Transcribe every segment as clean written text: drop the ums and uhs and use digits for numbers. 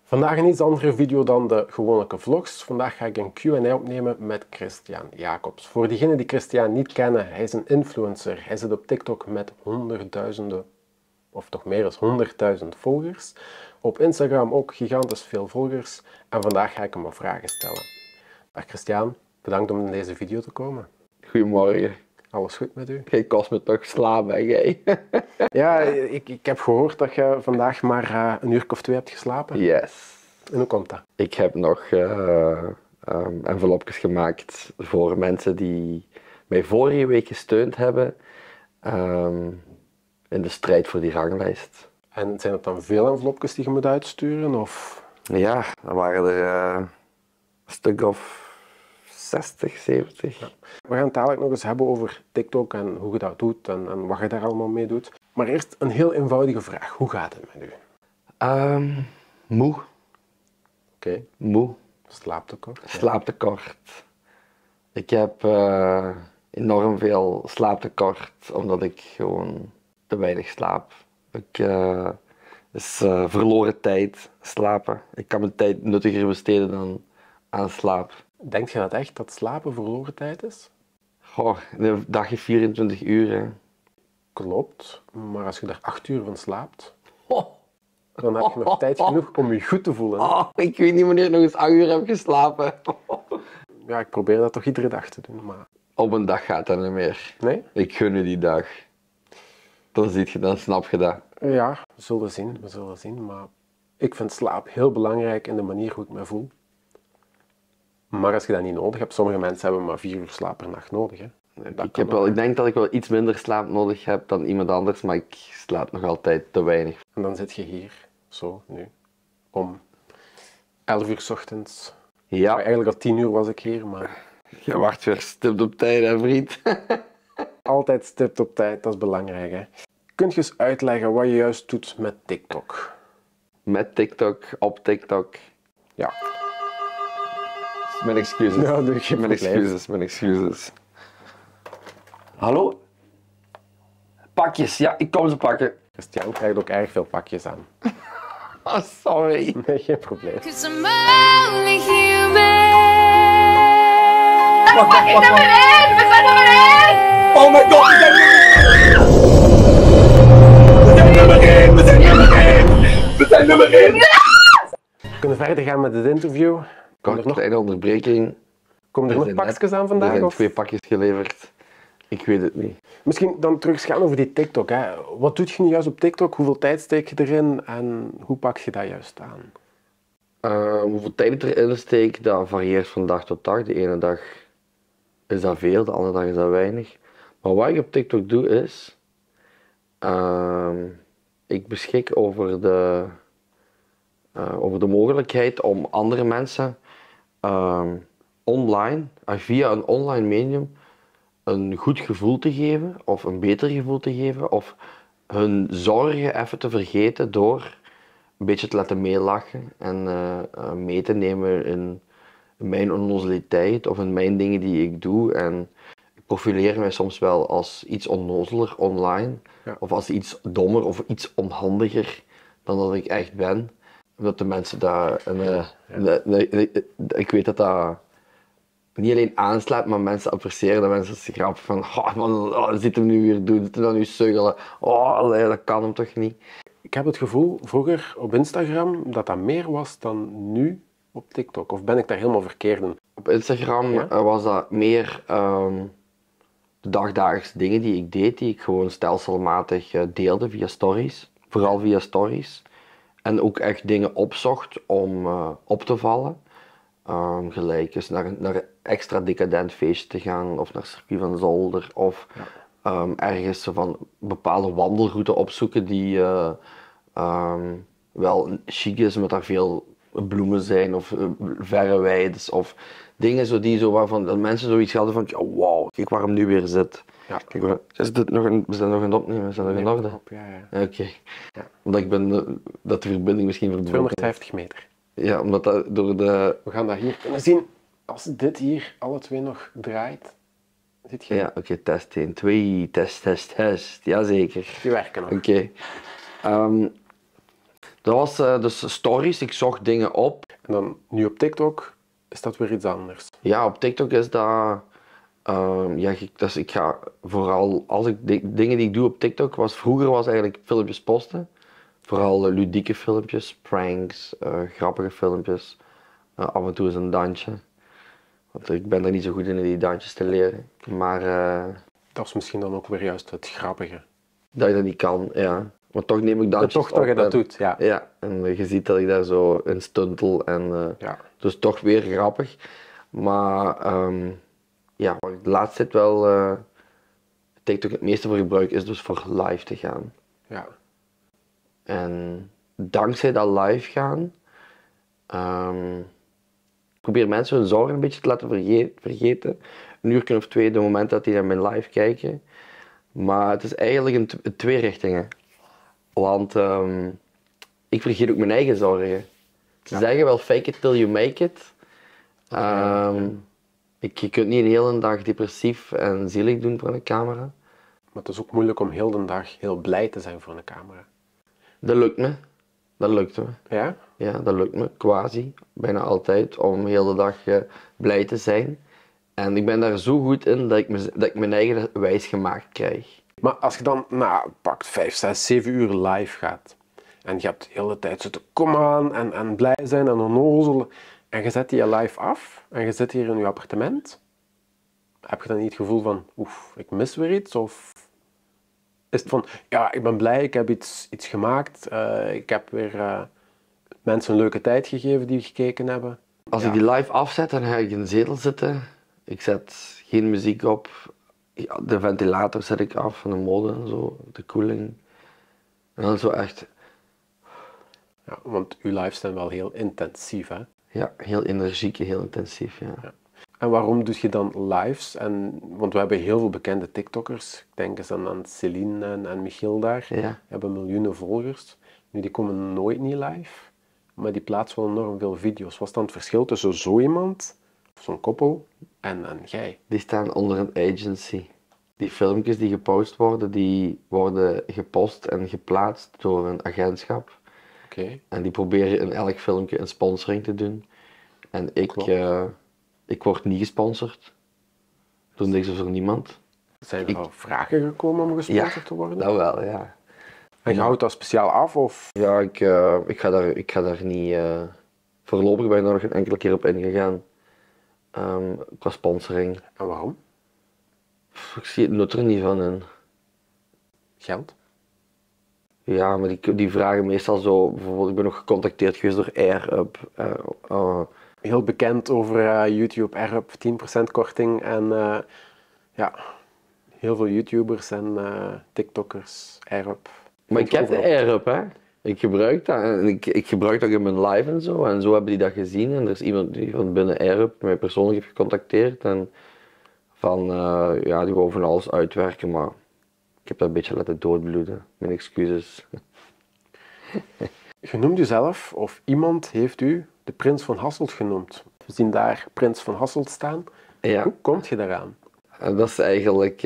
Vandaag een iets andere video dan de gewone vlogs. Vandaag ga ik een Q&A opnemen met Christian Jacobs. Voor diegenen die Christian niet kennen, hij is een influencer. Hij zit op TikTok met honderdduizenden, of toch meer dan 100.000 volgers. Op Instagram ook gigantisch veel volgers. En vandaag ga ik hem wat vragen stellen. Dag Christian, bedankt om in deze video te komen. Goedemorgen. Alles goed met u? Jij kost me toch slapen, hè, jij? Ja, ik heb gehoord dat je vandaag maar een uur of 2 hebt geslapen. Yes. En hoe komt dat? Ik heb nog envelopjes gemaakt voor mensen die mij vorige week gesteund hebben in de strijd voor die ranglijst. En zijn het dan veel envelopjes die je moet uitsturen? Of? Ja, dan waren er een stuk of 60, 70. Ja. We gaan het dadelijk nog eens hebben over TikTok en hoe je dat doet en wat je daar allemaal mee doet. Maar eerst een heel eenvoudige vraag. Hoe gaat het met u? Moe. Oké. Moe. Slaaptekort? Slaaptekort. Ik heb enorm veel slaaptekort, omdat ik gewoon te weinig slaap. Het is verloren tijd, slapen. Ik kan mijn tijd nuttiger besteden dan aan slaap. Denk je dat echt, dat slapen verloren tijd is? Goh, een dagje 24 uur, hè. Klopt, maar als je daar 8 uur van slaapt, dan heb je nog tijd genoeg om je goed te voelen. Oh, ik weet niet wanneer ik nog eens 8 uur heb geslapen. Ja, ik probeer dat toch iedere dag te doen, maar... Op een dag gaat dat niet meer. Nee? Ik gun je die dag. Dan snap je dat. Ja, we zullen zien, maar ik vind slaap heel belangrijk in de manier hoe ik me voel. Maar als je dat niet nodig hebt, sommige mensen hebben maar 4 uur slaap per nacht nodig. Hè. Ik denk dat ik wel iets minder slaap nodig heb dan iemand anders, maar ik slaap nog altijd te weinig. En dan zit je hier, zo, nu, om 11 uur 's ochtends. Ja. Maar eigenlijk al 10 uur was ik hier, maar... Je wacht weer stipt op tijd, hè, vriend. Altijd stipt op tijd, dat is belangrijk, hè. Kunt je eens uitleggen wat je juist doet met TikTok? Met TikTok, op TikTok. Ja. Mijn excuses. Ja, doe geen probleem. Mijn excuses. Hallo? Pakjes, ja, ik kom ze pakken. Christian krijgt ook erg veel pakjes aan. Oh, sorry. Nee, geen probleem. Cause I'm only human. Wacht. We zijn nummer 1! Oh my god, we zijn nummer 1! We zijn nummer 1! We zijn nummer 1! We kunnen verder gaan met het interview. Kort, kleine onderbreking. Komen er nog pakjes aan vandaag? Er zijn Of? 2 pakjes geleverd. Ik weet het niet. Misschien dan terug gaan over die TikTok. Hè. Wat doe je nu juist op TikTok? Hoeveel tijd steek je erin en hoe pak je dat juist aan? Hoeveel tijd ik erin steek, dat varieert van dag tot dag. De ene dag is dat veel, de andere dag is dat weinig. Maar wat ik op TikTok doe is, ik beschik over de mogelijkheid om andere mensen online, via een online medium, een goed gevoel te geven, of een beter gevoel te geven, of hun zorgen even te vergeten door een beetje te laten meelachen en mee te nemen in mijn onnozeliteit of in mijn dingen die ik doe. En ik profileer mij soms wel als iets onnozeler online, Ja. of als iets dommer of iets onhandiger dan dat ik echt ben. Omdat de mensen daar, ik weet dat dat niet alleen aanslaat, maar mensen appreciëren dat mensen zich grappen van oh man, wat zit hem nu weer doen, zit hem dan nu suggelen, oh allee, dat kan hem toch niet. Ik heb het gevoel, vroeger op Instagram, dat dat meer was dan nu op TikTok. Of ben ik daar helemaal verkeerd in? Op Instagram was dat meer de dagdagelijkse dingen die ik deed, die ik gewoon stelselmatig deelde via stories. Vooral via stories. En ook echt dingen opzocht om op te vallen. Gelijk eens naar een extra decadent feestje te gaan, of naar Circuit van Zolder, of ergens zo van bepaalde wandelroute opzoeken die wel chic is, met daar veel bloemen zijn, of verre weides, of dingen zo die zo waarvan dat mensen zoiets hadden van, ja, wauw, kijk waar hem nu weer zit. Ja. Kijk, we zijn nog aan het opnemen, we zijn nog in orde. Ja. Oké. Ja. Omdat ik ben dat de verbinding misschien verbroken. 250 meter. Ja, omdat dat door de... We gaan dat hier kunnen zien. Als dit hier alle twee nog draait, zit je... Ja, oké, test 1, 2, test. Jazeker. Die werken nog. Oké. Dat was dus stories, ik zocht dingen op. En dan nu op TikTok is dat weer iets anders. Ja, op TikTok is dat... dus ik ga vooral... Dingen die ik doe op TikTok vroeger was eigenlijk filmpjes posten. Vooral ludieke filmpjes, pranks, grappige filmpjes. Af en toe eens een dansje. Want ik ben er niet zo goed in die dansjes te leren. Maar Dat is misschien dan ook weer juist het grappige. dat je dat niet kan, ja. Maar toch neem ik dansjes Toch dat je op dat en- doet, ja. Ja, en je ziet dat ik daar zo in stuntel en Ja. dus toch weer grappig. Maar ja, waar ik de laatste tijd wel TikTok het meeste voor gebruik is dus voor live te gaan. Ja. En dankzij dat live gaan, ik probeer mensen hun zorgen een beetje te laten vergeten. Een uur of twee, de moment dat die naar mijn live kijken. Maar het is eigenlijk in twee richtingen. Want ik vergeet ook mijn eigen zorgen. Ze zeggen wel fake it till you make it. Je kunt niet een hele dag depressief en zielig doen voor een camera. Maar het is ook moeilijk om heel de dag heel blij te zijn voor een camera. Dat lukt me. Dat lukt me. Ja? Ja, dat lukt me, quasi, bijna altijd, om heel de dag blij te zijn. En ik ben daar zo goed in dat ik mijn eigen wijs gemaakt krijg. Maar als je dan pakt 5, 6, 7 uur live gaat en je hebt de hele tijd zitten kom aan en blij zijn en onnozelen en je zet die live af en je zit hier in je appartement, heb je dan niet het gevoel van oef, ik mis weer iets? Of is het van ja, ik ben blij, ik heb iets gemaakt, ik heb weer mensen een leuke tijd gegeven die gekeken hebben? Als ik die live afzet, dan ga ik in de zetel zitten. Ik zet geen muziek op. Ja, de ventilator zet ik af van de mode en zo, de koeling. En dan zo echt, Ja, want uw lives zijn wel heel intensief, hè? ja, heel energiek, heel intensief, ja. En waarom doe je dan lives? Want we hebben heel veel bekende TikTokkers. Ik denk eens aan Celine en Michiel daar. Ja. Die hebben miljoenen volgers. Nu, die komen nooit niet live. Maar die plaatsen wel enorm veel video's. Wat is dan het verschil tussen zo iemand, of zo'n koppel, en jij? Die staan onder een agency. Die filmpjes die gepost worden, die worden gepost en geplaatst door een agentschap. Oké. En die proberen in elk filmpje een sponsoring te doen. En ik word niet gesponsord. Ik doe niks voor niemand. Zijn er al vragen gekomen om gesponsord te worden? Dat wel, ja. En je houdt dat speciaal af? Of? Ja, ik ga daar niet... voorlopig ben ik daar nog een enkele keer op ingegaan. Qua sponsoring. En waarom? Ik zie het nut er niet van in. Geld? Ja, maar die vragen meestal zo... Bijvoorbeeld, ik ben nog gecontacteerd geweest door AirUp. Heel bekend over YouTube, AirUp, 10% korting. En ja, heel veel YouTubers en TikTokkers, AirUp. Maar ik heb de AirUp, hè. Ik gebruik dat. En ik gebruik dat in mijn live en zo. En zo hebben die dat gezien. En er is iemand die van binnen AirUp mij persoonlijk heeft gecontacteerd. En van, ja, die wou van alles uitwerken, maar ik heb dat een beetje laten doodbloeden. Mijn excuses. Je noemt uzelf, of iemand heeft u, de Prins van Hasselt genoemd. We zien daar Prins van Hasselt staan. Ja. Hoe komt je daaraan? En dat is eigenlijk...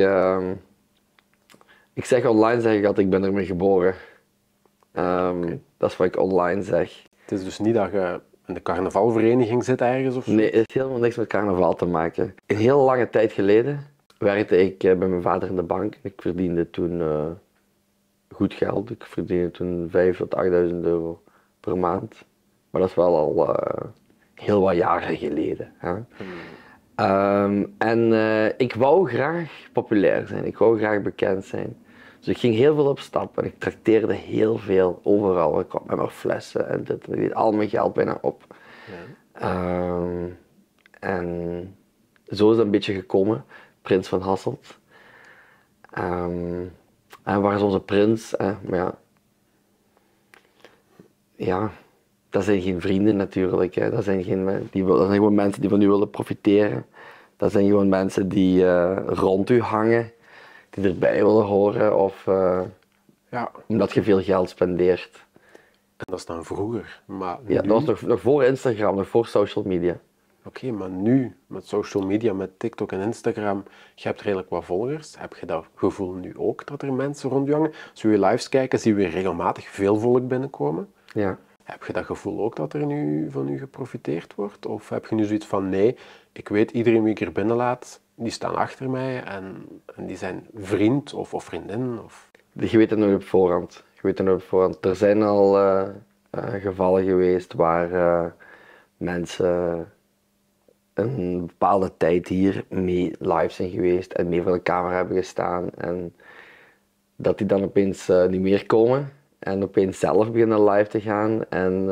ik zeg online zeg ik altijd, ik ben ermee geboren. Dat is wat ik online zeg. Het is dus niet dat je in de carnavalvereniging zit ergens of zo? Nee, het heeft helemaal niks met carnaval te maken. Een heel lange tijd geleden werkte ik bij mijn vader in de bank. Ik verdiende toen goed geld. Ik verdiende toen 5.000 tot 8.000 euro per maand. Maar dat is wel al heel wat jaren geleden. Hè? Ik wou graag populair zijn. Ik wou graag bekend zijn. Dus ik ging heel veel op stap en ik trakteerde heel veel overal. Ik kwam met mijn flessen en dit en ik deed al mijn geld bijna op. Ja. En zo is het een beetje gekomen, Prins van Hasselt. En waar is onze prins? Maar ja, dat zijn geen vrienden natuurlijk. Hè. Dat zijn gewoon mensen die van u willen profiteren. Dat zijn gewoon mensen die rond u hangen, die erbij willen horen of Ja, omdat je veel geld spendeert. en dat is dan vroeger. Maar Ja, nu... dat was nog voor Instagram, nog voor social media. Oké, maar nu, met social media, met TikTok en Instagram, je hebt redelijk wat volgers. Heb je dat gevoel nu ook, dat er mensen rond je hangen? Als we je lives kijken, zien we regelmatig veel volk binnenkomen. Ja. Heb je dat gevoel ook dat er nu van u geprofiteerd wordt? Of heb je nu zoiets van, nee, ik weet iedereen wie ik er binnenlaat, die staan achter mij en die zijn vriend of vriendin? Of... Je weet het nooit op voorhand. Je weet het nooit op voorhand. Er zijn al gevallen geweest waar mensen een bepaalde tijd hier mee live zijn geweest en mee voor de camera hebben gestaan en dat die dan opeens niet meer komen en opeens zelf beginnen live te gaan en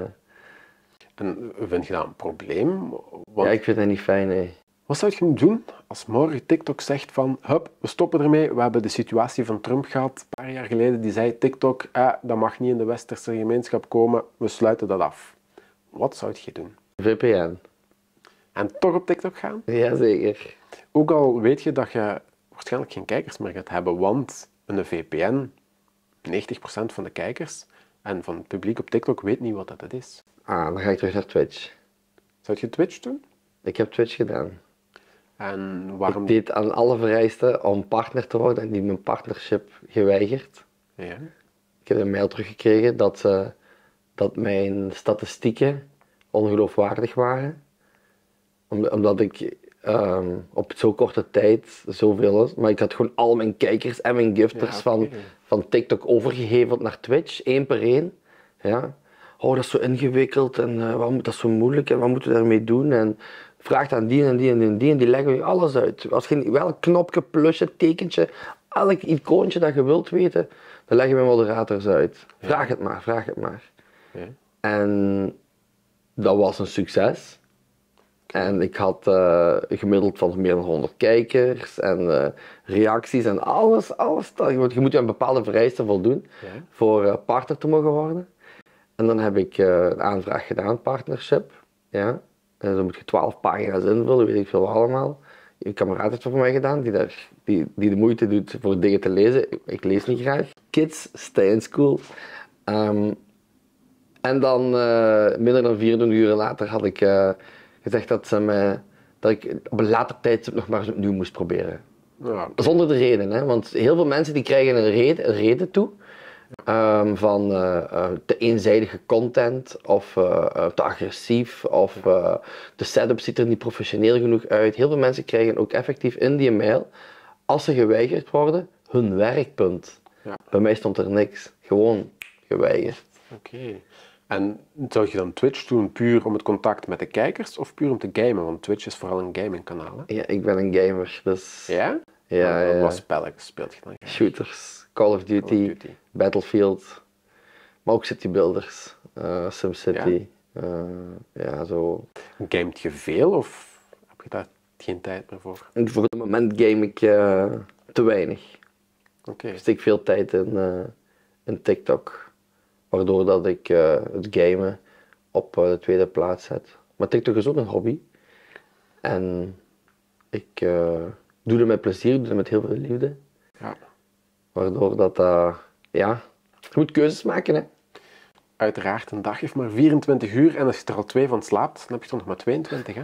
vind je dat een probleem? ja, ik vind dat niet fijn, nee. Wat zou je nu doen als morgen TikTok zegt van, hup, we stoppen ermee, we hebben de situatie van Trump gehad, een paar jaar geleden, die zei TikTok, dat mag niet in de westerse gemeenschap komen, we sluiten dat af. Wat zou je doen? VPN. En toch op TikTok gaan? Jazeker. Ook al weet je dat je waarschijnlijk geen kijkers meer gaat hebben, want een VPN, 90% van de kijkers en van het publiek op TikTok weet niet wat dat is. Dan ga ik terug naar Twitch. Zou je Twitch doen? Ik heb Twitch gedaan. En waarom? Ik deed aan alle vereisten om partner te worden en die mijn partnership geweigerd. Ja. Ik heb een mail teruggekregen dat mijn statistieken ongeloofwaardig waren. Omdat ik op zo'n korte tijd zoveel is. Maar ik had gewoon al mijn kijkers en mijn gifters van TikTok overgeheveld naar Twitch, één per één. Ja. Oh, dat is zo ingewikkeld en dat is zo moeilijk en wat moeten we daarmee doen? En vraagt aan die en die en die en die leggen je alles uit. Als je welk knopje, plusje, tekentje, elk icoontje dat je wilt weten, dan leggen mijn moderators uit. Vraag het maar, vraag het maar. Ja. En dat was een succes. En ik had gemiddeld van meer dan 100 kijkers en reacties en alles. Je moet je aan bepaalde vereisten voldoen voor partner te mogen worden. En dan heb ik een aanvraag gedaan, partnership. Ja. En dan moet je 12 pagina's invullen, weet ik veel wat allemaal. Een kameraad heeft het voor mij gedaan, die de moeite doet voor dingen te lezen. Ik lees niet graag. Kids, stay in school. En dan, minder dan 24 uur later, had ik gezegd dat ik op een later tijdstip nog maar eens opnieuw moest proberen. Ja. Zonder de reden, hè? Want heel veel mensen die krijgen een reden toe. Van te eenzijdige content of te agressief of de setup ziet er niet professioneel genoeg uit. Heel veel mensen krijgen ook effectief in die mail, als ze geweigerd worden, hun werkpunt. Ja. Bij mij stond er niks, gewoon geweigerd. Oké. En zou je dan Twitch doen puur om het contact met de kijkers of puur om te gamen? Want Twitch is vooral een gamingkanaal, hè? Ja, ik ben een gamer, dus... Ja? Ja. Wat spellen speelt je dan? Shooters, Call of Duty, Battlefield, maar ook City Builders, SimCity, ja, zo. Gamet je veel of heb je daar geen tijd meer voor? En voor het moment game ik te weinig. Oké. Ik steek veel tijd in TikTok, waardoor dat ik het gamen op de tweede plaats zet. Maar TikTok is ook een hobby en ik doe het met plezier, ik doe het met heel veel liefde. Ja. Waardoor dat, ja, je moet keuzes maken, hè. Uiteraard, een dag heeft maar 24 uur en als je er al 2 van slaapt, dan heb je toch nog maar 22, hè?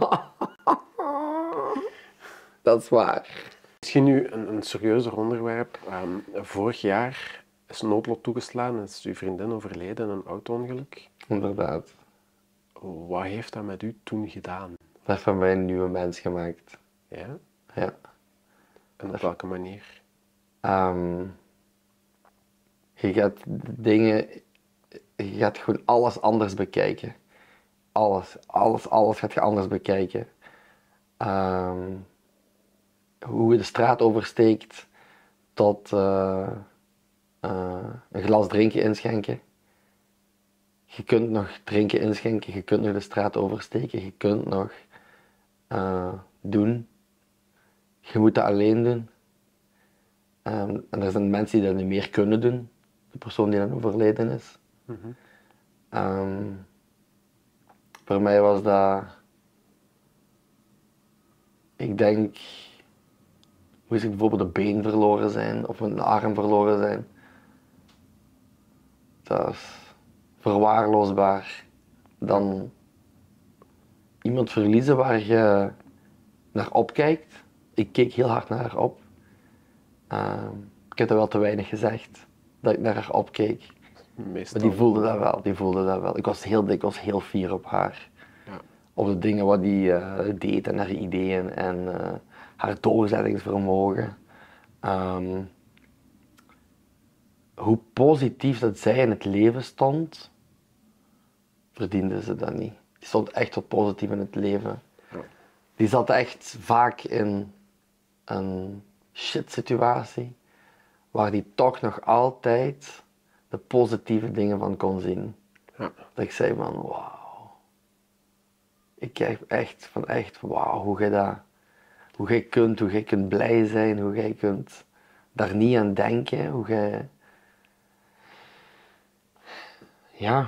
Dat is waar. Misschien nu een serieuzer onderwerp. Vorig jaar is een noodlot toegeslaan en is uw vriendin overleden in een auto-ongeluk. Inderdaad. Wat heeft dat met u toen gedaan? Dat heeft van mij een nieuwe mens gemaakt. Ja? Ja. En op welke manier? Je gaat dingen, je gaat gewoon alles anders bekijken. Alles gaat je anders bekijken. Hoe je de straat oversteekt tot een glas drinken inschenken. Je kunt nog drinken inschenken, je kunt nog de straat oversteken, je kunt nog doen. Je moet dat alleen doen. En er zijn mensen die dat niet meer kunnen doen. De persoon die dan overleden is. Voor mij was dat... Ik denk... Moest ik bijvoorbeeld een been verloren zijn of een arm verloren zijn. Dat is verwaarloosbaar. Dan iemand verliezen waar je naar opkijkt. Ik keek heel hard naar haar op. Ik heb dat wel te weinig gezegd, dat ik naar haar opkeek. Meestal. Maar die voelde dat wel. Ik was heel fier op haar. Ja. Op de dingen wat die deed en haar ideeën en haar doorzettingsvermogen. Hoe positief dat zij in het leven stond, verdiende ze dat niet. Die stond echt wat positief in het leven. Ja. Die zat echt vaak in een shit situatie, waar die toch nog altijd de positieve dingen van kon zien. Ja. Dat ik zei van wauw. Ik krijg echt van wauw, hoe jij kunt blij zijn, hoe jij kunt daar niet aan denken, hoe jij... Ja.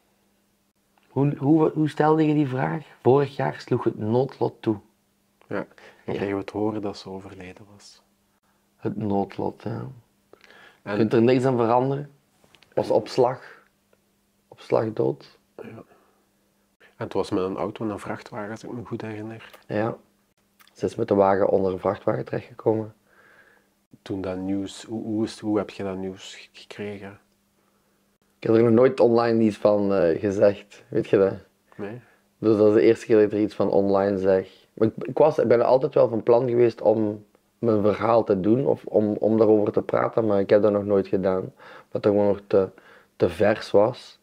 Hoe stelde je die vraag? Vorig jaar sloeg het noodlot toe. Ja. En kregen we het horen dat ze overleden was. Het noodlot, ja. Je En, kunt er niks aan veranderen. Was op slag dood. ja. En het was met een auto en een vrachtwagen, als ik me goed herinner. Ja. Ze is met de wagen onder een vrachtwagen terechtgekomen. Toen dat nieuws, hoe heb je dat nieuws gekregen? Ik heb er nog nooit online iets van gezegd, weet je dat? Nee? Dus dat is de eerste keer dat ik er iets van online zeg. Maar ik ben altijd wel van plan geweest om mijn verhaal te doen of om daarover te praten, maar ik heb dat nog nooit gedaan. Omdat het gewoon nog te vers was.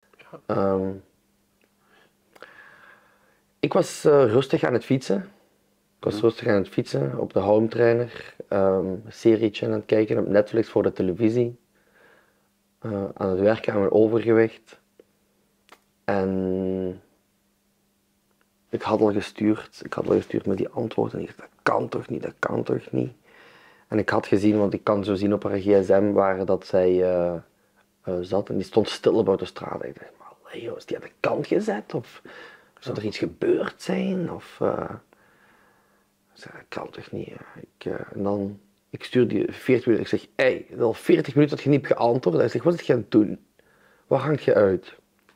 Ik was rustig aan het fietsen. Op de home trainer, een serietje aan het kijken op Netflix voor de televisie. Aan het werken aan mijn overgewicht. En ik had al gestuurd met die antwoorden. En ik dacht, dat kan toch niet. En ik had gezien, want ik kan zo zien op haar gsm waar dat zij zat. En die stond stil op de autostrade. Ik dacht, maar allee, joh, is die aan de kant gezet? Of zou er iets gebeurd zijn? Of... Ik zei, dat kan toch niet. En dan, ik stuur die 40 minuten. Ik zeg, hé, het is al 40 minuten dat je niet hebt geantwoord. Ik zeg, wat is het gaan doen? Waar hangt je uit?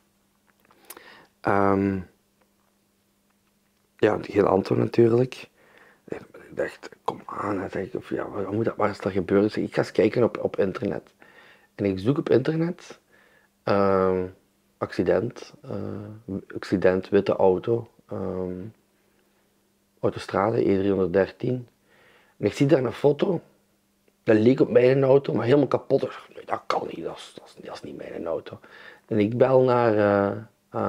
Ja, geen antwoord natuurlijk. Ik dacht, kom aan. Dan zeg ik, ja, waar is dat gebeurd? Ik zeg, ik ga eens kijken op internet. En ik zoek op internet. Accident, witte auto. Autostrade E313. En ik zie daar een foto. Dat leek op mijn auto, maar helemaal kapot. Ik dacht, nee, dat kan niet, dat is niet mijn auto. En ik bel naar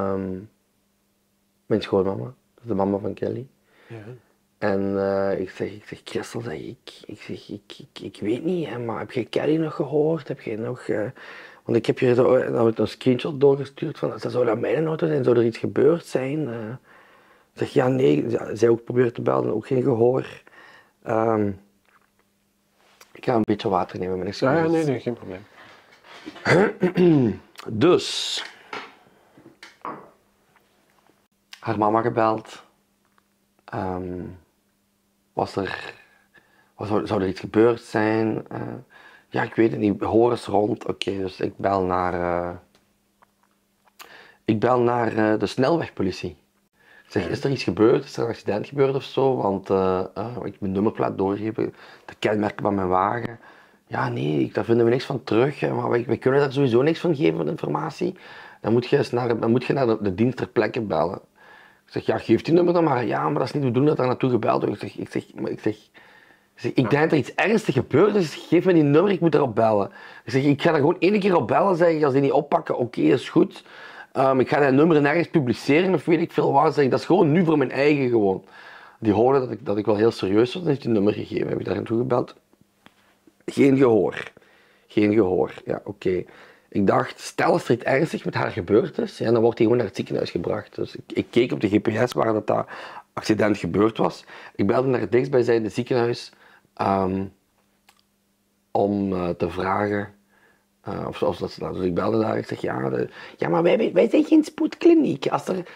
mijn schoonmama, dat is de mama van Kelly. Ja. En ik zeg, Christel, ik weet niet, hè, maar heb je Kelly nog gehoord? Heb je nog... want ik heb je een screenshot doorgestuurd van, zou dat mijn auto zijn? Zou er iets gebeurd zijn? Ik zeg, ja, nee. Zij ook probeert te bellen, ook geen gehoor. Ik ga een beetje water nemen, mijn excuses. Ja, nee, geen probleem. Dus, haar mama gebeld. Zou er iets gebeurd zijn? Ja, ik weet het niet. Hoor eens rond. Oké, dus ik bel naar de snelwegpolitie. Ik zeg, is er iets gebeurd? Is er een accident gebeurd of zo? Want ik heb mijn nummerplaat doorgegeven, de kenmerken van mijn wagen. Ja, nee, daar vinden we niks van terug. Maar wij kunnen daar sowieso niks van geven, van informatie. Dan moet je naar de dienst ter plekke bellen. Ik zeg, ja, geef die nummer dan maar. Ja, maar dat is niet de bedoeling dat daar naartoe gebeld wordt. Ik denk dat er iets ernstigs gebeurd is. Geef me die nummer, ik moet daarop bellen. Ik zeg, ik ga daar gewoon 1 keer op bellen. Zeg, als die niet oppakken, oké, is goed. Ik ga dat nummer nergens publiceren of weet ik veel waar. Zeg, dat is gewoon nu voor mijn eigen gewoon. Die hoorden dat ik wel heel serieus was en heeft die nummer gegeven. Heb ik daar naartoe gebeld. Geen gehoor. Ja, oké. Ik dacht, stel als er iets ernstigs met haar gebeurd is, ja, dan wordt hij gewoon naar het ziekenhuis gebracht. Dus ik keek op de GPS waar dat accident gebeurd was. Ik belde naar het dichtstbijzijnde ziekenhuis om te vragen. Dus ik belde daar, ik zeg ja, maar wij zijn geen spoedkliniek.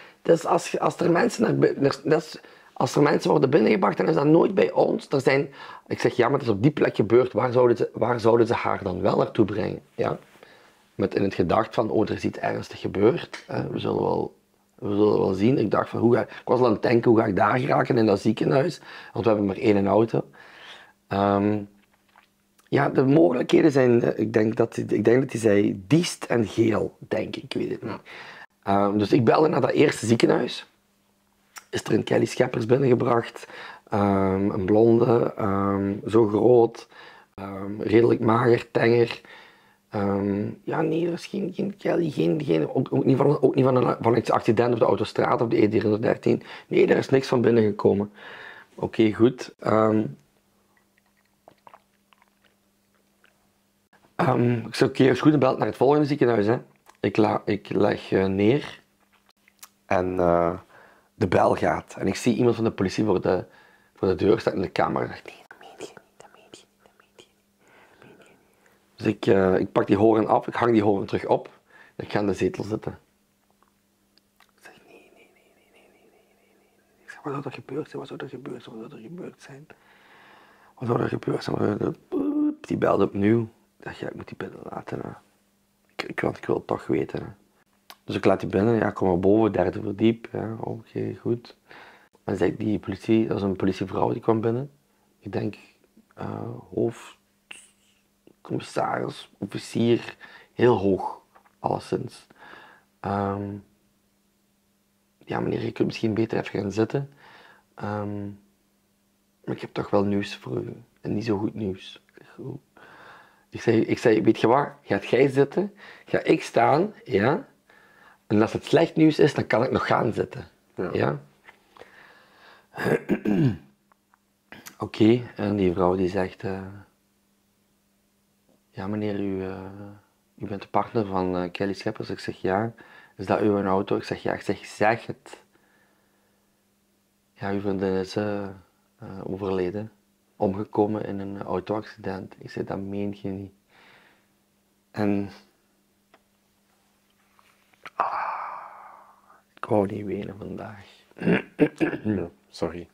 Als er mensen worden binnengebracht, dan is dat nooit bij ons. Ik zeg ja, maar het is op die plek gebeurd, waar zouden ze haar dan wel naartoe brengen? Ja? Met in het gedacht van, er is iets ernstig gebeurd, we zullen wel zien. Ik dacht van, ik was al aan het denken, hoe ga ik daar geraken in dat ziekenhuis? Want we hebben maar 1 auto. Ja, de mogelijkheden zijn, ik denk dat hij zei diest en geel, denk ik weet het niet. Dus ik belde naar dat eerste ziekenhuis. Is er een Kelly Scheppers binnengebracht. Een blonde, zo groot, redelijk mager, tenger. Ja, nee, er is geen Kelly, ook niet van iets accident op de autostraat of de E313. Nee, daar is niks van binnengekomen. Oké, goed. Ik zei, oké, is goed, dan bel ik naar het volgende ziekenhuis. Hè. Ik leg neer en de bel gaat. En ik zie iemand van de politie voor de deur staan in de kamer. En ik dacht, nee, dat meen je niet, dat meen je niet. Dus ik pak die horen af, ik hang die horen terug op en ik ga in de zetel zitten. Ik zeg, nee. Ik zeg, wat zou er gebeurd zijn? Wat zou er gebeurd zijn? Die belde opnieuw. Ik dacht, ja, ik moet die binnen laten. Hè. Want ik wil het toch weten. Hè. Dus ik laat die binnen, ja, kom maar boven, derde verdiep. Ja, oké, goed. En zei die politie, dat was een politievrouw die kwam binnen. Ik denk hoofdcommissaris, officier, heel hoog, alleszins. Ja, meneer, je kunt misschien beter even gaan zitten. Maar ik heb toch wel nieuws voor u. En niet zo goed nieuws. Ik zei, weet je wat, gaat jij zitten, ga ik staan, ja. En als het slecht nieuws is, dan kan ik nog gaan zitten. Ja? Oké, en die vrouw die zegt, ja meneer, u bent de partner van Kelly Scheppers. Ik zeg, ja. Is dat uw auto? Ik zeg, ja. Ik zeg het. Ja, uw vriendin is overleden. Omgekomen in een auto-accident. Ik zei, dat meen je niet. En... ik wou niet wenen vandaag. Ja, sorry.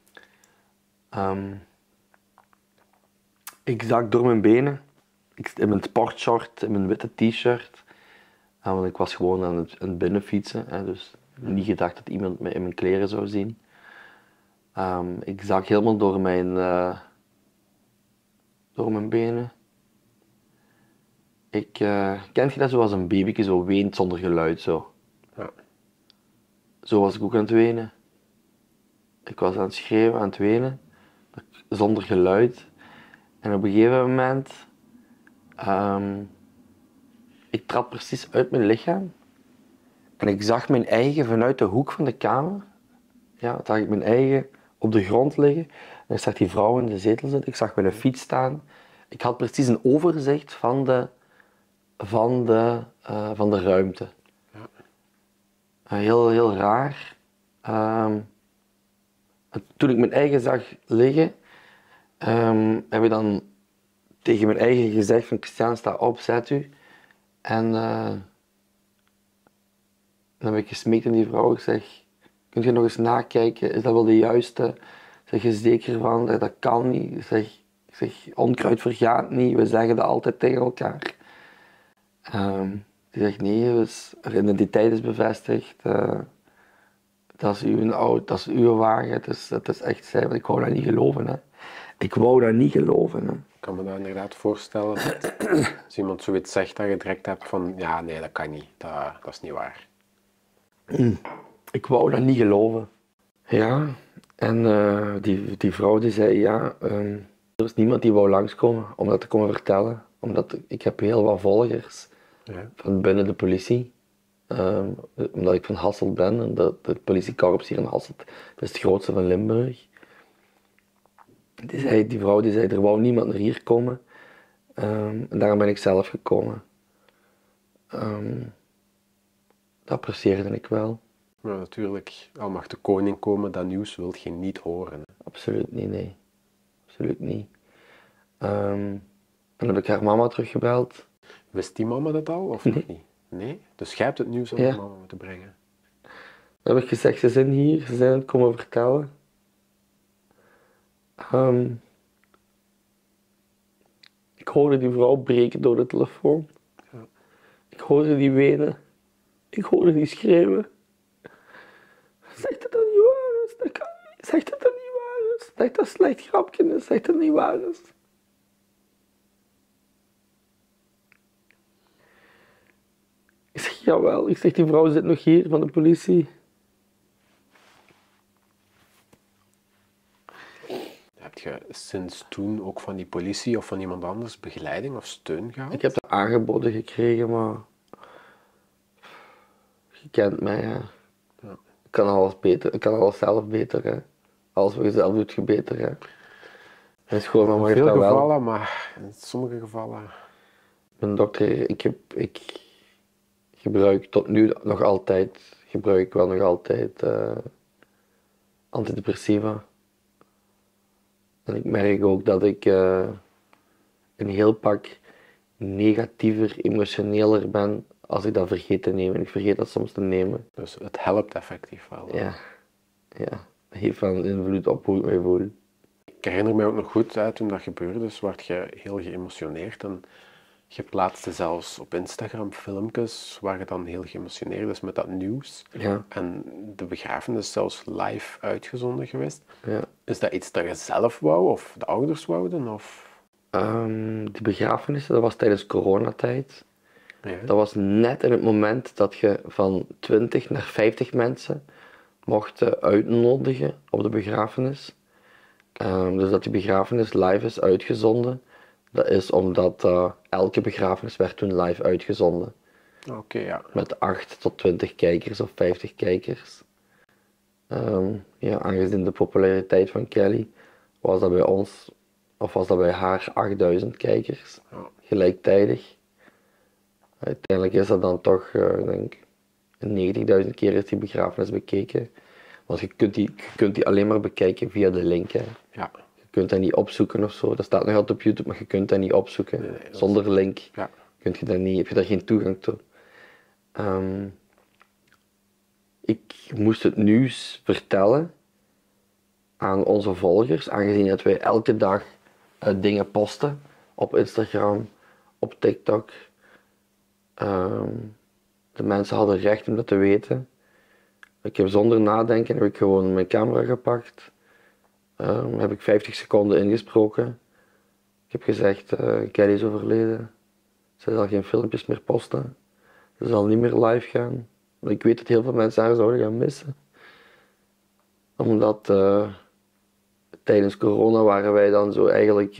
Ik zak door mijn benen. In mijn sportshort, in mijn witte t-shirt. Want ik was gewoon aan het binnenfietsen. Hè, dus niet gedacht dat iemand me in mijn kleren zou zien. Ik zak helemaal door mijn benen. Kent je dat zoals een babyke zo weent zonder geluid zo? Ja. Zo was ik ook aan het wenen. Ik was aan het schreeuwen, aan het wenen, zonder geluid. En op een gegeven moment, ik trad precies uit mijn lichaam. En ik zag mijn eigen vanuit de hoek van de kamer. Ja, zag ik mijn eigen op de grond liggen. En ik zag die vrouw in de zetel zitten. Ik zag mijn fiets staan. Ik had precies een overzicht van de ruimte. Ja. Heel raar. Toen ik mijn eigen zag liggen, heb ik dan tegen mijn eigen gezegd van Christian, sta op, zet u. En dan heb ik gesmeekt aan die vrouw. Ik zeg, kunt je nog eens nakijken, is dat wel de juiste? Zeg je zeker van, dat kan niet. Ik zeg, onkruid vergaat niet, we zeggen dat altijd tegen elkaar. Die zegt, nee, dus haar identiteit is bevestigd. Dat is uw wagen, het is echt zij. Want ik wou dat niet geloven. Hè. Ik wou dat niet geloven. Hè. Ik kan me dat inderdaad voorstellen dat als iemand zoiets zegt dat je direct hebt van ja, nee, dat kan niet. Dat is niet waar. Ik wou dat niet geloven. Ja, en die vrouw die zei ja, er is niemand die wou langskomen om dat te komen vertellen. Omdat ik heb heel wat volgers van binnen de politie. Omdat ik van Hasselt ben en het politiekorps hier in Hasselt, dat is het grootste van Limburg. Die vrouw die zei, er wou niemand naar hier komen. En daarom ben ik zelf gekomen. Dat apprecieerde ik wel. Maar natuurlijk, al mag de koning komen, dat nieuws wil je niet horen. Hè. Absoluut niet, nee. Absoluut niet. Dan heb ik haar mama teruggebeld. Wist die mama dat al of nog niet? Nee? Dus jij hebt het nieuws aan de mama moeten brengen. Dan heb ik gezegd, ze zijn hier, ze zijn het komen vertellen. Ik hoorde die vrouw breken door de telefoon. Ja. Ik hoorde die wenen. Ik hoorde die schreeuwen. Zeg dat dat niet waar is. Dat kan niet. Zeg dat dat niet waar is. Zeg dat slecht grapje is. Zeg dat niet waar is. jawel. Ik zeg, die vrouw zit nog hier van de politie. Heb je sinds toen ook van die politie of van iemand anders begeleiding of steun gehad? Ik heb dat aangeboden gekregen, maar... Je kent mij, hè. Ja. Ik kan alles beter. Ik kan alles zelf beter, hè. Alles wat je zelf doet, je beter, hè. Dat is gewoon, maar In heeft veel dat wel. gevallen, maar in sommige gevallen... Mijn dokter, ik gebruik tot nu nog altijd, antidepressiva. En ik merk ook dat ik een heel pak negatiever, emotioneler ben als ik dat vergeet te nemen. Ik vergeet dat soms te nemen. Dus het helpt effectief wel. Ja, ja. Dat heeft wel een invloed op hoe ik mij voel. Ik herinner me ook nog goed, hè, toen dat gebeurde, dus werd je heel geëmotioneerd en je plaatste zelfs op Instagram filmpjes waar je dan heel geëmotioneerd is met dat nieuws. Ja, En de begrafenis is zelfs live uitgezonden geweest. ja. Is dat iets dat je zelf wou of de ouders wouden? Of... Die begrafenissen, dat was tijdens coronatijd. Ja. Dat was net in het moment dat je van 20 naar 50 mensen mocht uitnodigen op de begrafenis. Dus dat die begrafenis live is uitgezonden. Dat is omdat elke begrafenis werd toen live uitgezonden. Oké, ja. Met 8 tot 20 kijkers of 50 kijkers. Ja, aangezien de populariteit van Kelly was dat bij ons, of was dat bij haar 8000 kijkers. Ja. Gelijktijdig. Uiteindelijk is dat dan toch, ik denk, 90.000 keer is die begrafenis bekeken. Want je kunt die alleen maar bekijken via de link. Hè. Ja. Je kunt dat niet opzoeken of zo. Dat staat nog altijd op YouTube, maar je kunt dat niet opzoeken. Nee, dat is- Zonder link Ja. heb je daar geen toegang toe. Ik moest het nieuws vertellen aan onze volgers, aangezien dat wij elke dag dingen posten op Instagram, op TikTok. De mensen hadden recht om dat te weten. Ik heb zonder nadenken heb ik gewoon mijn camera gepakt. Heb ik 50 seconden ingesproken. Ik heb gezegd, Kelly is overleden. Ze zal geen filmpjes meer posten. Ze zal niet meer live gaan. Maar ik weet dat heel veel mensen haar zouden gaan missen. Omdat tijdens corona waren wij dan zo eigenlijk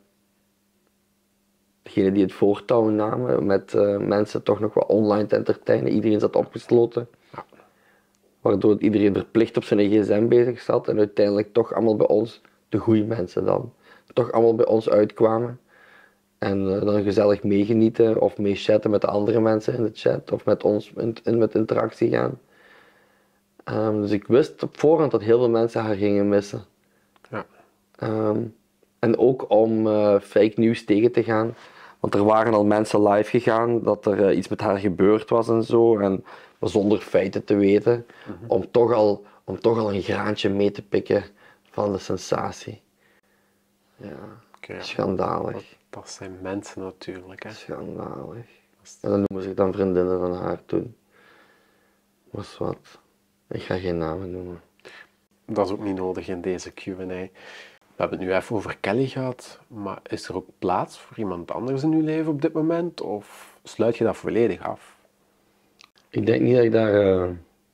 degene die het voortouw namen met mensen toch nog wat online te entertainen. Iedereen zat opgesloten. Ja. Waardoor iedereen verplicht op zijn gsm bezig zat en uiteindelijk toch allemaal bij ons, de goede mensen dan, toch allemaal bij ons uitkwamen. En dan gezellig meegenieten of mee chatten met de andere mensen in de chat of met ons met interactie gaan. Dus ik wist op voorhand dat heel veel mensen haar gingen missen. Ja. En ook om fake news tegen te gaan. Want er waren al mensen live gegaan dat er iets met haar gebeurd was en zo. En zonder feiten te weten. Om toch al een graantje mee te pikken van de sensatie. Ja, Oké, ja. schandalig. Dat zijn mensen natuurlijk, hè. Schandalig. En dan noemen zich dan vriendinnen van haar toen. Was wat. Ik ga geen namen noemen. Dat is ook niet nodig in deze Q&A. We hebben het nu even over Kelly gehad, maar is er ook plaats voor iemand anders in uw leven op dit moment? Of sluit je dat volledig af? Ik denk niet dat ik daar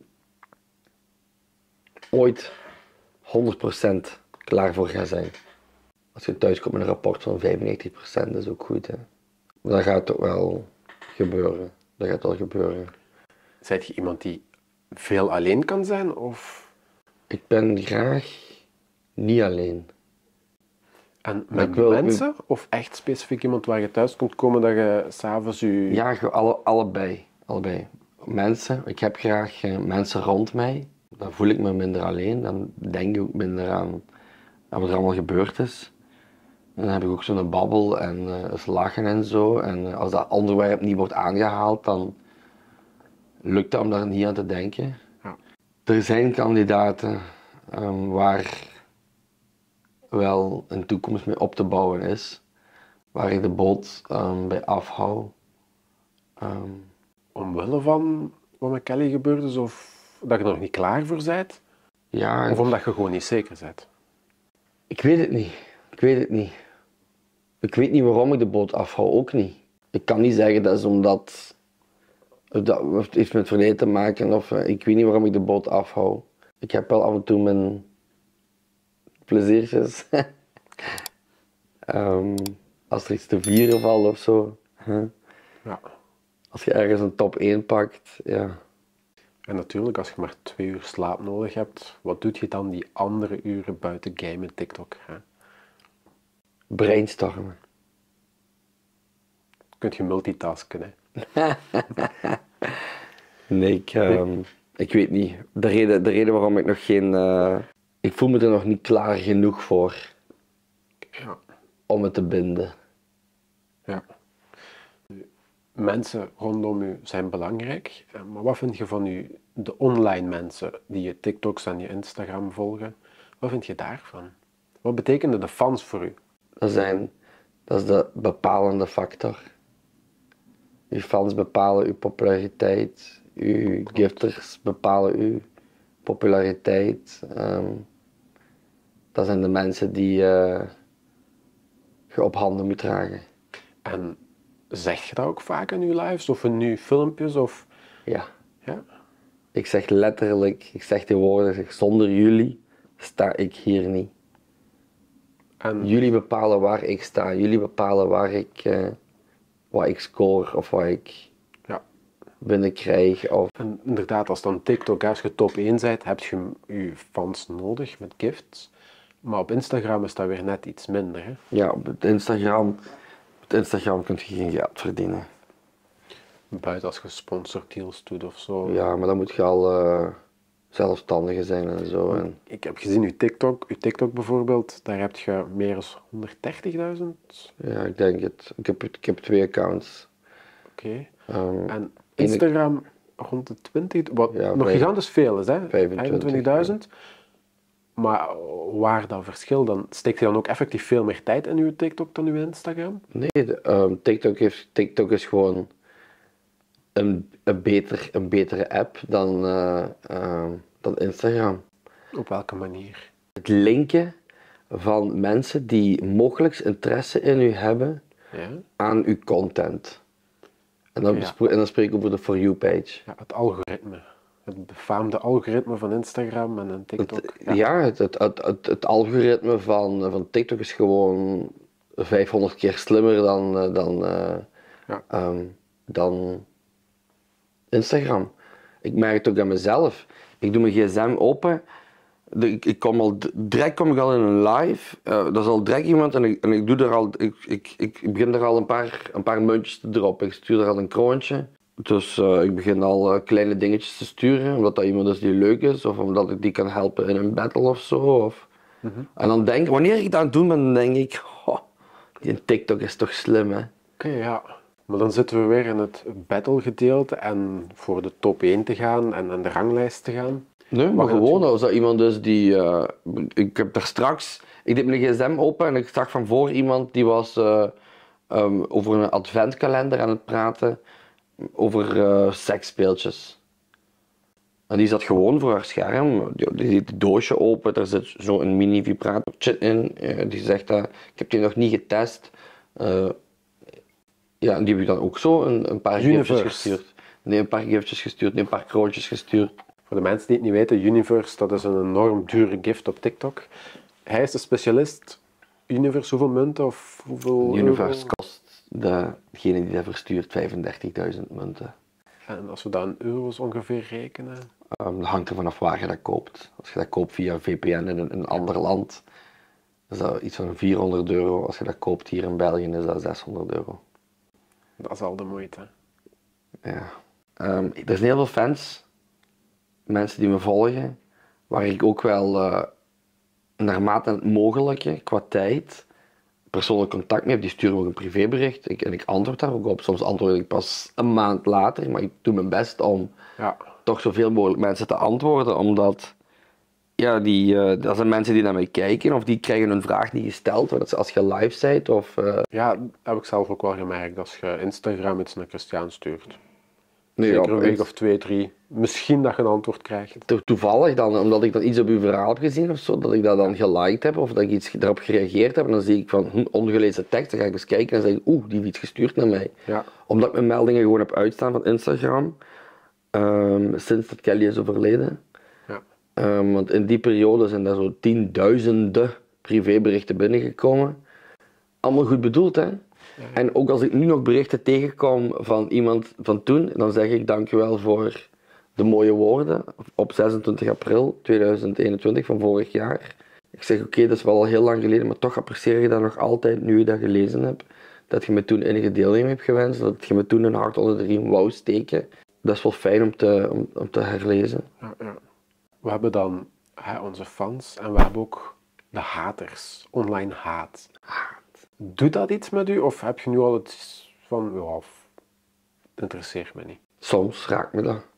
ooit 100% klaar voor ga zijn. Als je thuis komt met een rapport van 95%, is ook goed. Hè. Maar dat gaat toch wel gebeuren. Dat gaat wel gebeuren. Zijt je iemand die veel alleen kan zijn? Of... Ik ben graag niet alleen. En Maar met ik wil- mensen? Of echt specifiek iemand waar je thuis kunt komen dat je s'avonds je... Ja, allebei. Allebei. Mensen, ik heb graag mensen rond mij. Dan voel ik me minder alleen. Dan denk ik ook minder aan wat er allemaal gebeurd is. En dan heb ik ook zo'n babbel en eens lachen en zo. En als dat onderwerp niet wordt aangehaald, dan lukt het om daar niet aan te denken. Ja. Er zijn kandidaten waar wel een toekomst mee op te bouwen is. Waar ik de boot bij afhou. Omwille van wat met Kelly gebeurd is? Of dat je er nog niet klaar voor bent? Ja, Of omdat je gewoon niet zeker bent? ik weet het niet. Ik weet het niet. Ik weet niet waarom ik de boot afhou, ook niet. Ik kan niet zeggen dat is omdat Dat heeft iets met het verleden te maken of ik weet niet waarom ik de boot afhou. Ik heb wel af en toe mijn pleziertjes. Als er iets te vieren valt of zo. Ja. Als je ergens een top 1 pakt, ja. En natuurlijk, als je maar 2 uur slaap nodig hebt, wat doet je dan die andere uren buiten gamen, TikTok? Hè? Brainstormen. Kun je multitasken, hè? Nee, ik weet niet. De reden waarom ik nog geen... ik voel me er nog niet klaar genoeg voor Ja. om het te binden. Ja. Mensen rondom u zijn belangrijk, maar wat vind je van de online mensen die je TikToks en je Instagram volgen? Wat vind je daarvan? Wat betekenen de fans voor u? Dat is de bepalende factor. Uw fans bepalen uw populariteit, uw gifters bepalen uw populariteit. Dat zijn de mensen die je op handen moet dragen. En zeg je dat ook vaak in uw lives of in uw filmpjes? Of... Ja. Ja? Ik zeg letterlijk, ik zeg die woorden, ik zeg, zonder jullie sta ik hier niet. En... Jullie bepalen waar ik sta, jullie bepalen wat ik score of wat ik Ja. binnenkrijg. Of... En inderdaad, als dan TikTok, als je top 1 bent, heb je je fans nodig met gifts. Maar op Instagram is dat weer net iets minder, hè? Ja, op het Instagram kun je geen geld verdienen. Buiten als je sponsordeals doet of zo. Ja, maar dan moet je al zelfstandige zijn en zo. En... Ik heb gezien uw TikTok bijvoorbeeld, daar heb je meer dan 130.000. Ja, ik denk het. Ik heb 2 accounts. Oké. Ehm, En Instagram rond de 20, wat Ja, nog gigantisch veel is, hè? 25.000. 25.000. Maar waar dat verschil dan? Steekt je dan ook effectief veel meer tijd in uw TikTok dan uw Instagram? Nee, TikTok is gewoon een betere app dan Instagram. Op welke manier? Het linken van mensen die mogelijk interesse in u hebben Ja? aan uw content. En dan, Ja. en dan spreek ik over de For You page. Ja, het algoritme. Het befaamde algoritme van Instagram en TikTok. Het algoritme van TikTok is gewoon 500 keer slimmer dan Instagram. Ik merk het ook aan mezelf. Ik doe mijn gsm open. Direct kom ik al in een live. Dat is al direct iemand en ik doe er al. Ik begin er al een paar muntjes te droppen. Ik stuur er al een kroontje. Dus ik begin al kleine dingetjes te sturen, omdat dat iemand is die leuk is, of omdat ik die kan helpen in een battle of zo. Of... En dan denk ik, wanneer ik dat aan het doen ben, dan denk ik, oh, die TikTok is toch slim, hè? Oké, ja. Maar dan zitten we weer in het battle gedeelte en voor de top 1 te gaan en de ranglijst te gaan. Nee, maar gewoon als dat iemand is die... ik heb daar straks... Ik deed mijn gsm open en ik zag van voor iemand die was over een adventkalender aan het praten. Over seksspeeltjes. En die zat gewoon voor haar scherm. Die deed het doosje open, daar zit zo'n mini vibratortje in. Die zegt dat, ik heb die nog niet getest. Ja, en die heb ik dan ook zo een paar giftjes gestuurd. Nee, een paar giftjes gestuurd, nee, een paar kroontjes gestuurd. Voor de mensen die het niet weten, Universe, dat is een enorm dure gift op TikTok. Hij is de specialist. Universe, hoeveel munten of hoeveel Universe euro? kost degene die dat verstuurt 35.000 munten. En als we dat in euro's ongeveer rekenen? Dat hangt er vanaf waar je dat koopt. Als je dat koopt via VPN in een ander land, is dat iets van €400. Als je dat koopt hier in België, is dat €600. Dat is al de moeite. Ja. Er zijn heel veel fans, mensen die me volgen, waar ik ook wel naarmate het mogelijke, qua tijd, persoonlijk contact mee heb. Die sturen me ook een privébericht en ik antwoord daar ook op. Soms antwoord ik pas een maand later, maar ik doe mijn best om toch zoveel mogelijk mensen te antwoorden, omdat ja, dat zijn mensen die naar mij kijken of die krijgen hun vraag niet gesteld, dat als je live bent of... Ja, dat heb ik zelf ook wel gemerkt, als je Instagram iets naar Christian stuurt. Nee, Zeker een week het- of 2, 3. Misschien dat je een antwoord krijgt. Toevallig dan, omdat ik dan iets op uw verhaal heb gezien of zo, dat ik dat dan geliked heb of dat ik iets daarop gereageerd heb en dan zie ik van ongelezen tekst, dan ga ik eens kijken en zeg ik, die heeft iets gestuurd naar mij. Ja. Omdat ik mijn meldingen gewoon heb uitstaan van Instagram, sinds dat Kelly is overleden. Ja. Want in die periode zijn daar zo tienduizenden privéberichten binnengekomen. Allemaal goed bedoeld, hè? En ook als ik nu nog berichten tegenkom van iemand van toen, dan zeg ik dankjewel voor de mooie woorden op 26 april 2021 van vorig jaar. Ik zeg oké, dat is wel al heel lang geleden, maar toch apprecieer je dat nog altijd nu je dat gelezen hebt. Dat je me toen enige deelneming hebt gewenst, dat je me toen een hart onder de riem wou steken. Dat is wel fijn om te herlezen. Ja, ja. We hebben dan onze fans en we hebben ook de haters. Online haat. Doet dat iets met u? Of heb je nu al het van, ja, het interesseert me niet? Soms raakt me dat.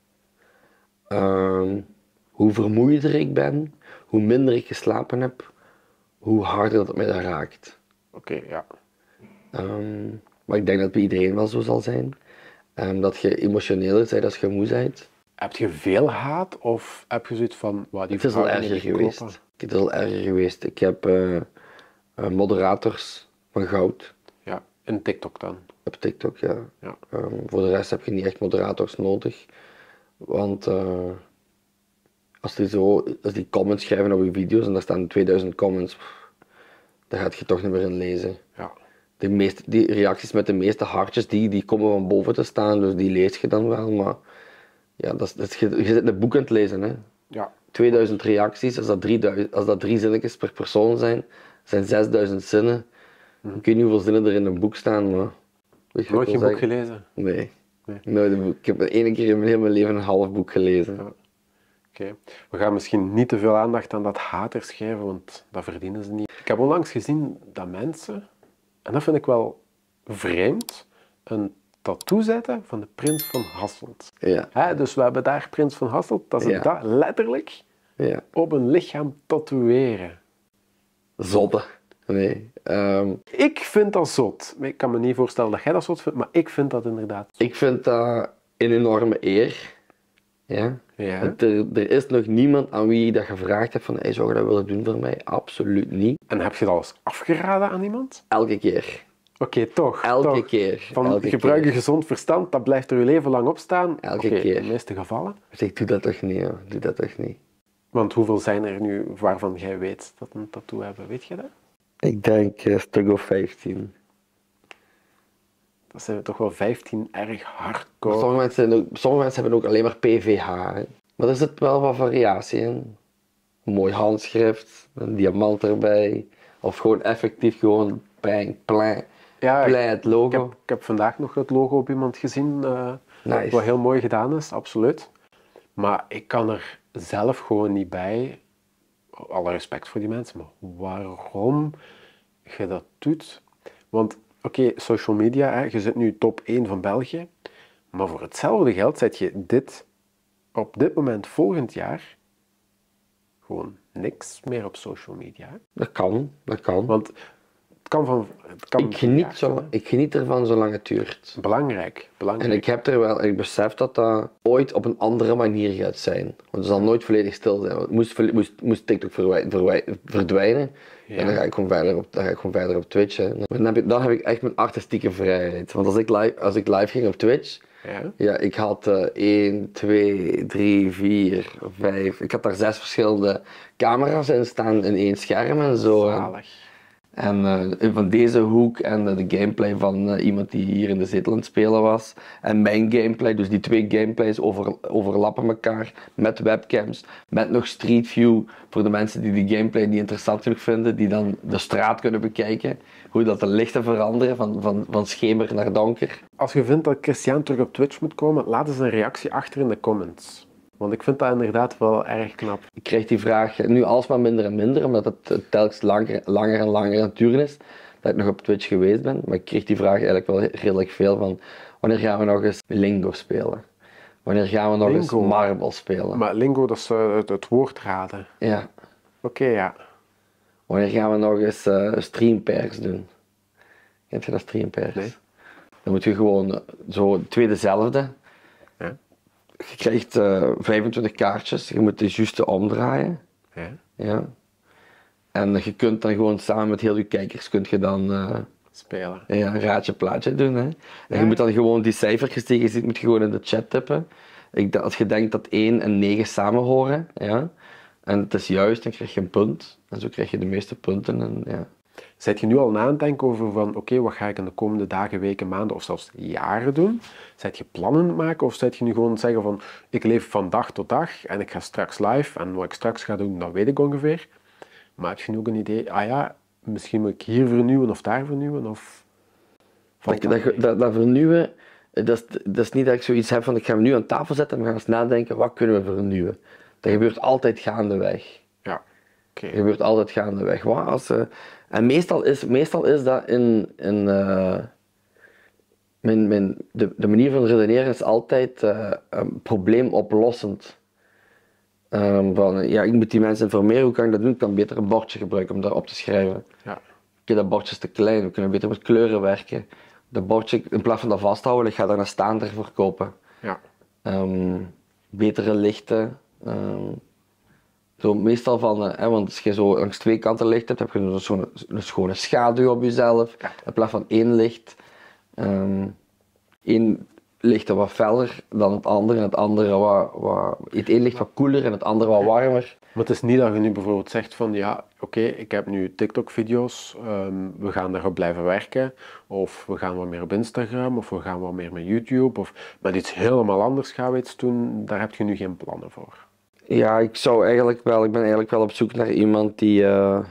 Hoe vermoeider ik ben, hoe minder ik geslapen heb, hoe harder dat het mij dan raakt. Oké, ja. Maar ik denk dat het bij iedereen wel zo zal zijn. Dat je emotioneler bent als je moe bent. Heb je veel haat of heb je zoiets van, wow, die Het is al verhoudingen erger die geweest. kloppen? Het is al erger geweest. Ik heb moderators van goud Ja, in TikTok dan. op TikTok, ja. Ja. Voor de rest heb je niet echt moderators nodig. Want als die comments schrijven op je video's en daar staan 2000 comments, daar gaat je toch niet meer in lezen. Ja. Die reacties met de meeste hartjes, die komen van boven te staan, dus die lees je dan wel. Maar ja, je zit een boek aan het lezen, hè. Ja. 2000 reacties, als dat 3 zinnetjes per persoon zijn 6000 zinnen. Ik weet niet hoeveel zinnen er in een boek staan, maar... Weet je wat Nooit ik geen wil boek zeggen? gelezen? Nee. Nee. Nooit een boek. Ik heb één keer in mijn hele leven een half boek gelezen. Ja. Oké. We gaan misschien niet te veel aandacht aan dat haters geven, want dat verdienen ze niet. Ik heb onlangs gezien dat mensen, en dat vind ik wel vreemd, een tattoo zetten van de Prins van Hasselt. Ja. Dus we hebben daar Prins van Hasselt, dat ze Ja. dat letterlijk Ja. op een lichaam tatoeëren. Zotte. Nee. Ik vind dat zot. Ik kan me niet voorstellen dat jij dat zot vindt, maar ik vind dat inderdaad. Ik vind dat een enorme eer. Ja. Ja. Want er is nog niemand aan wie je dat gevraagd hebt van hey, zou je dat willen doen voor mij? Absoluut niet. En heb je dat al eens afgeraden aan iemand? Elke keer. Oké, toch. Elke toch. keer. Van Elke gebruik je keer. gezond verstand, dat blijft er je leven lang op staan. Elke Oké, keer. in de meeste gevallen. Dus ik doe dat toch niet, joh. Doe dat toch niet. Want hoeveel zijn er nu waarvan jij weet dat een tattoo hebben? Weet je dat? Ik denk een stuk of 15. Dat zijn toch wel 15 erg hardcore. Sommige mensen hebben ook alleen maar PVH. Hè. Maar er zit wel wat variatie in. Een mooi handschrift, een diamant erbij. Of gewoon effectief gewoon bang, plein, Ja, plein het logo. ik heb vandaag nog het logo op iemand gezien. Nice. Wat heel mooi gedaan is, absoluut. Maar ik kan er zelf gewoon niet bij. Alle respect voor die mensen, maar waarom je dat doet? Want oké, social media, hè, je zit nu top 1 van België. Maar voor hetzelfde geld zet je op dit moment volgend jaar gewoon niks meer op social media. Hè? Dat kan. Want het kan Ik geniet ervan zolang het duurt. Belangrijk. En ik besef dat dat ooit op een andere manier gaat zijn. Want het zal nooit volledig stil zijn. Want moest TikTok verdwijnen, Ja. en dan ga ik gewoon verder op Twitch. Hè. Dan heb ik echt mijn artistieke vrijheid. Want als ik live ging op Twitch, Ja? ik had 1, 2, 3, 4, 5. Ik had daar 6 verschillende camera's in staan in één scherm en zo. Zalig. En van deze hoek en de gameplay van iemand die hier in de zetel aan het spelen was. En mijn gameplay, dus die twee gameplays overlappen elkaar met webcams. Met nog Street View voor de mensen die die gameplay niet interessant genoeg vinden. Die dan de straat kunnen bekijken. Hoe dat de lichten veranderen van schemer naar donker. Als je vindt dat Christian terug op Twitch moet komen, laat eens een reactie achter in de comments. Want ik vind dat inderdaad wel erg knap. Ik krijg die vraag nu alsmaar minder en minder, omdat het telkens langer en langer aan het duren is dat ik nog op Twitch geweest ben. Maar ik kreeg die vraag eigenlijk wel redelijk veel van wanneer gaan we nog eens Lingo spelen? Wanneer gaan we nog eens Lingo? Marble spelen? Maar lingo, dat is het woord raden. Ja. Oké, ja. Wanneer gaan we nog eens streampairs doen? Kent je dat streampairs? Nee. Dan moet je gewoon zo twee dezelfde. Ja. je krijgt 25 kaartjes, je moet de juiste omdraaien. Ja. Ja. En je kunt dan gewoon samen met heel je kijkers kunt je dan Spelen. een raadje plaatje doen. Hè. En Ja. je moet dan gewoon die cijfertjes die je ziet, moet je gewoon in de chat tippen. Als je denkt dat 1 en 9 samen horen, ja, en het is juist, dan krijg je een punt. En zo krijg je de meeste punten. En, ja. Zijt je nu al na aan het denken over van, oké, wat ga ik in de komende dagen, weken, maanden of zelfs jaren doen? Zijt je plannen aan het maken of zijt je nu gewoon aan het zeggen van, ik leef van dag tot dag en ik ga straks live en wat ik straks ga doen, dat weet ik ongeveer. Maar heb je nu ook een idee, ah ja, misschien moet ik hier vernieuwen of daar vernieuwen? Of valt dat mee? Dat vernieuwen, dat is niet dat ik zoiets heb van ik ga me nu aan tafel zetten en we gaan eens nadenken, wat kunnen we vernieuwen? Dat gebeurt altijd gaandeweg. Ja, oké. Dat gebeurt altijd gaandeweg. En meestal is dat de manier van redeneren is altijd probleemoplossend. Ik moet die mensen informeren, hoe kan ik dat doen? Ik kan beter een bordje gebruiken om daarop te schrijven. Ja. Oké, dat bordje is te klein, we kunnen beter met kleuren werken. Dat bordje, in plaats van dat vasthouden, ik ga daar een staander voor kopen. Ja. Betere lichten. Zo meestal van, want als je zo langs twee kanten licht hebt, heb je zo'n schone schaduw op jezelf. Ja. In plaats van één licht. Eén licht wat feller dan het andere en het andere het een licht wat koeler en het andere wat warmer. Maar het is niet dat je nu bijvoorbeeld zegt van ja, oké, ik heb nu TikTok-video's, we gaan daarop blijven werken, of we gaan wat meer op Instagram, of we gaan wat meer met YouTube, of met iets helemaal anders gaan we iets doen, daar heb je nu geen plannen voor. Ja, ik ben eigenlijk wel op zoek naar iemand die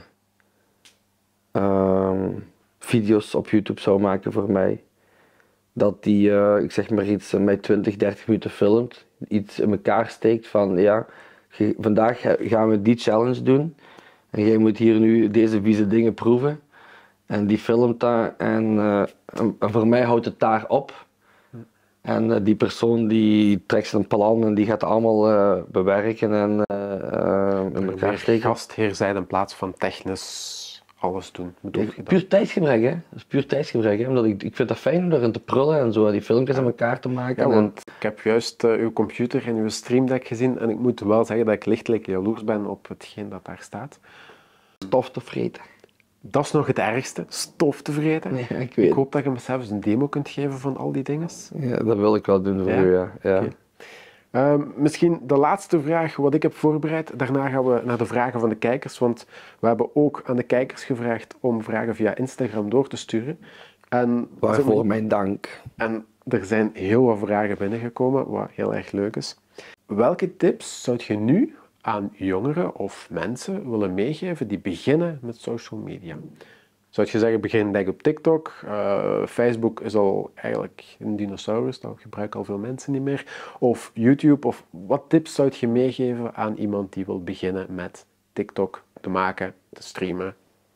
video's op YouTube zou maken voor mij. Dat die, ik zeg maar iets, met 20, 30 minuten filmt, iets in elkaar steekt van ja, vandaag gaan we die challenge doen en jij moet hier nu deze vieze dingen proeven. En die filmt dat en voor mij houdt het daar op. En die persoon die trekt een plan en die gaat het allemaal bewerken en in elkaar steken. Gastheer zijn in plaats van technisch alles doen. Bedoel je dat? Puur tijdsgebrek, hè? Dat is puur tijdsgebrek, hè? Omdat ik vind dat fijn om erin te prullen en zo, die filmpjes in elkaar te maken. Ja, want ik heb juist uw computer en uw Stream Deck gezien en ik moet wel zeggen dat ik lichtelijk jaloers ben op hetgeen dat daar staat. Stof te vreten. Dat is nog het ergste, stof te vreten. Ja, ik Ik weet. hoop dat je me zelfs een demo kunt geven van al die dingen. Ja, dat wil ik wel doen voor Ja? u, ja. Ja. Oké. Misschien de laatste vraag wat ik heb voorbereid. Daarna gaan we naar de vragen van de kijkers, want we hebben ook aan de kijkers gevraagd om vragen via Instagram door te sturen. Waarvoor mijn dank. En er zijn heel wat vragen binnengekomen, wat heel erg leuk is. Welke tips zou je nu aan jongeren of mensen willen meegeven die beginnen met social media? Zou je zeggen, begin denk op TikTok. Facebook is al eigenlijk een dinosaurus, dat gebruiken al veel mensen niet meer. Of YouTube, of wat tips zou je meegeven aan iemand die wil beginnen met TikTok te maken, te streamen?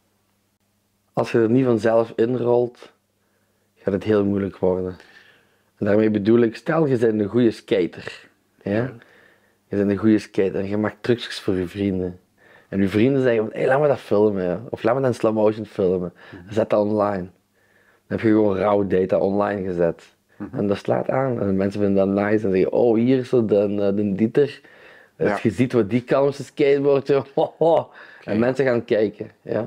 Als je er niet vanzelf inrolt, gaat het heel moeilijk worden. En daarmee bedoel ik, stel je bent een goede skater. Ja? Je bent een goede skater en je maakt trucjes voor je vrienden. En je vrienden zeggen, hey, laat me dat filmen. Ja. Of laat me dat in slow motion filmen. Zet dat online. Dan heb je gewoon rauw data online gezet. En dat slaat aan. En mensen vinden dat nice en zeggen, oh hier is zo de Dieter. Als Ja. je ziet wat die kan op zijn skateboard. Zo, ho, ho. En mensen gaan kijken. Ja.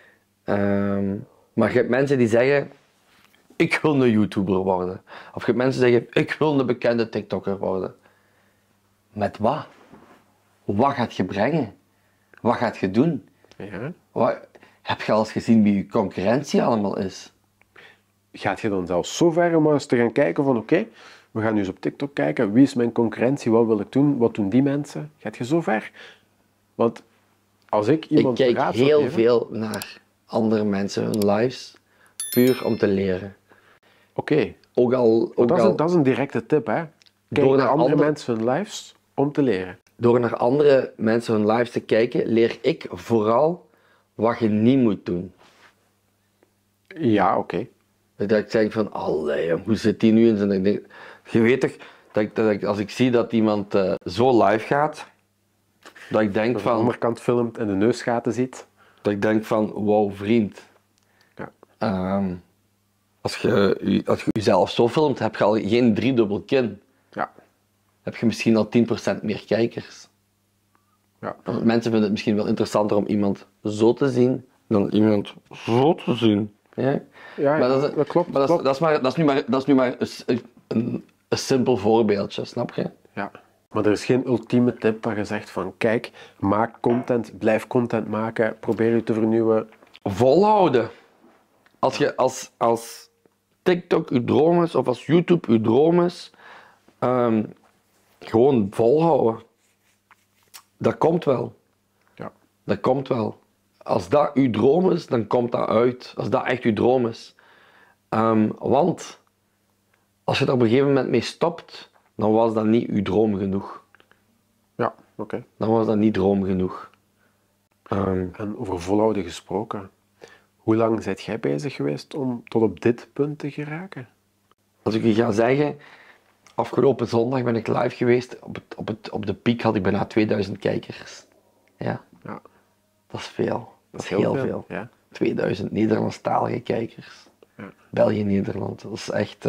Maar je hebt mensen die zeggen, ik wil een YouTuber worden. Of je hebt mensen die zeggen, ik wil een bekende TikToker worden. Met wat? Wat gaat je brengen? Wat gaat je doen? Ja. Heb je al eens gezien wie je concurrentie allemaal is? Gaat je dan zelfs zo ver om eens te gaan kijken van oké, we gaan nu eens op TikTok kijken, wie is mijn concurrentie, wat wil ik doen, wat doen die mensen? Gaat je zo ver? Want als ik Ik iemand kijk raad zou heel geven- veel naar andere mensen hun lives, puur om te leren. Oké, Ook al, maar dat is een directe tip, hè? Kijk Door naar naar andere andere- mensen hun lives om te leren. door naar andere mensen hun lives te kijken, leer ik vooral wat je niet moet doen. Ja, oké. Dat ik denk van, allee, hoe zit die nu in zijn... Je weet toch, dat ik, als ik zie dat iemand zo live gaat, dat ik denk Aan de van... andere kant filmt en de neusgaten ziet. Dat ik denk van, wow vriend. Ja. Als je jezelf zo filmt, heb je al geen driedubbel kin. Ja. heb je misschien al 10% meer kijkers. Ja. Want mensen vinden het misschien wel interessanter om iemand zo te zien dan iemand zo te zien. Ja? Ja, Maar dat klopt. Maar klopt. dat is nu maar een simpel voorbeeldje, snap je? Ja. Maar er is geen ultieme tip dat je zegt van kijk, maak content, blijf content maken, probeer je te vernieuwen. Volhouden. Als TikTok uw droom is of als YouTube uw droom is, gewoon volhouden. Dat komt wel. Ja. Dat komt wel. Als dat uw droom is, dan komt dat uit. Als dat echt uw droom is. Want als je er op een gegeven moment mee stopt, dan was dat niet uw droom genoeg. Ja, oké. Dan was dat niet droom genoeg. En over volhouden gesproken. Hoe lang zijt jij bezig geweest om tot op dit punt te geraken? Als ik je ga zeggen, afgelopen zondag ben ik live geweest. Op de piek had ik bijna 2000 kijkers. Ja, Ja, dat is veel. Dat is heel heel veel, veel. ja. 2000 Nederlandstalige kijkers. Ja. België, Nederland. Dat is echt...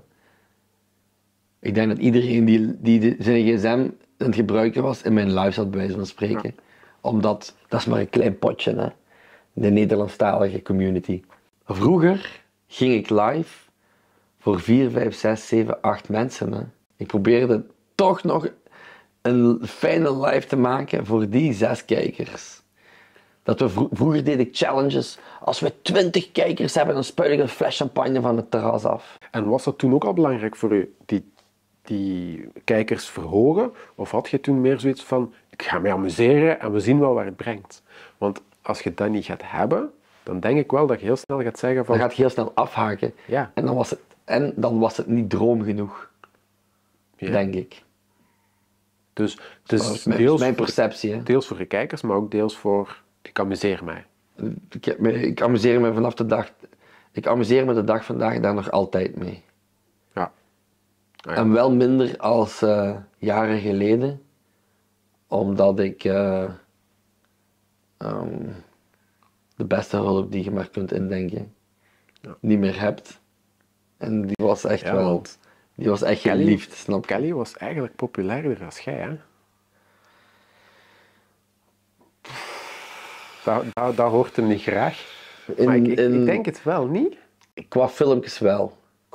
Ik denk dat iedereen die zijn gsm aan het gebruiken was, in mijn live zat bij wijze van spreken. Omdat, dat is maar een klein potje, hè. De Nederlandstalige community. Vroeger ging ik live voor 4, 5, 6, 7, 8 mensen. Hè. Ik probeerde toch nog een fijne live te maken voor die 6 kijkers. Dat we vroeger deed ik challenges. Als we 20 kijkers hebben, dan spuit ik een fles champagne van het terras af. En was dat toen ook al belangrijk voor u, die kijkers verhogen? Of had je toen meer zoiets van, ik ga me amuseren en we zien wel waar het brengt? Want als je dat niet gaat hebben, dan denk ik wel dat je heel snel gaat zeggen van... Dan gaat je heel snel afhaken. Ja. En dan was het niet droom genoeg. Ja. Denk ik. Dus het Dat is is mijn perceptie. Hè. deels voor de kijkers, maar ook deels voor, ik amuseer mij. Ik amuseer me vanaf de dag... Ik amuseer me de dag vandaag daar nog altijd mee. Ja. Ah, ja. En wel minder als jaren geleden. Omdat ik de beste hulp die je maar kunt indenken, niet meer hebt. En die was echt Ja, wel... want Die was echt Kelly- geliefd, snap je? Kelly was eigenlijk populairder als jij, hè? Dat hoort hem niet graag. Maar ik denk het wel, niet? Qua filmpjes wel.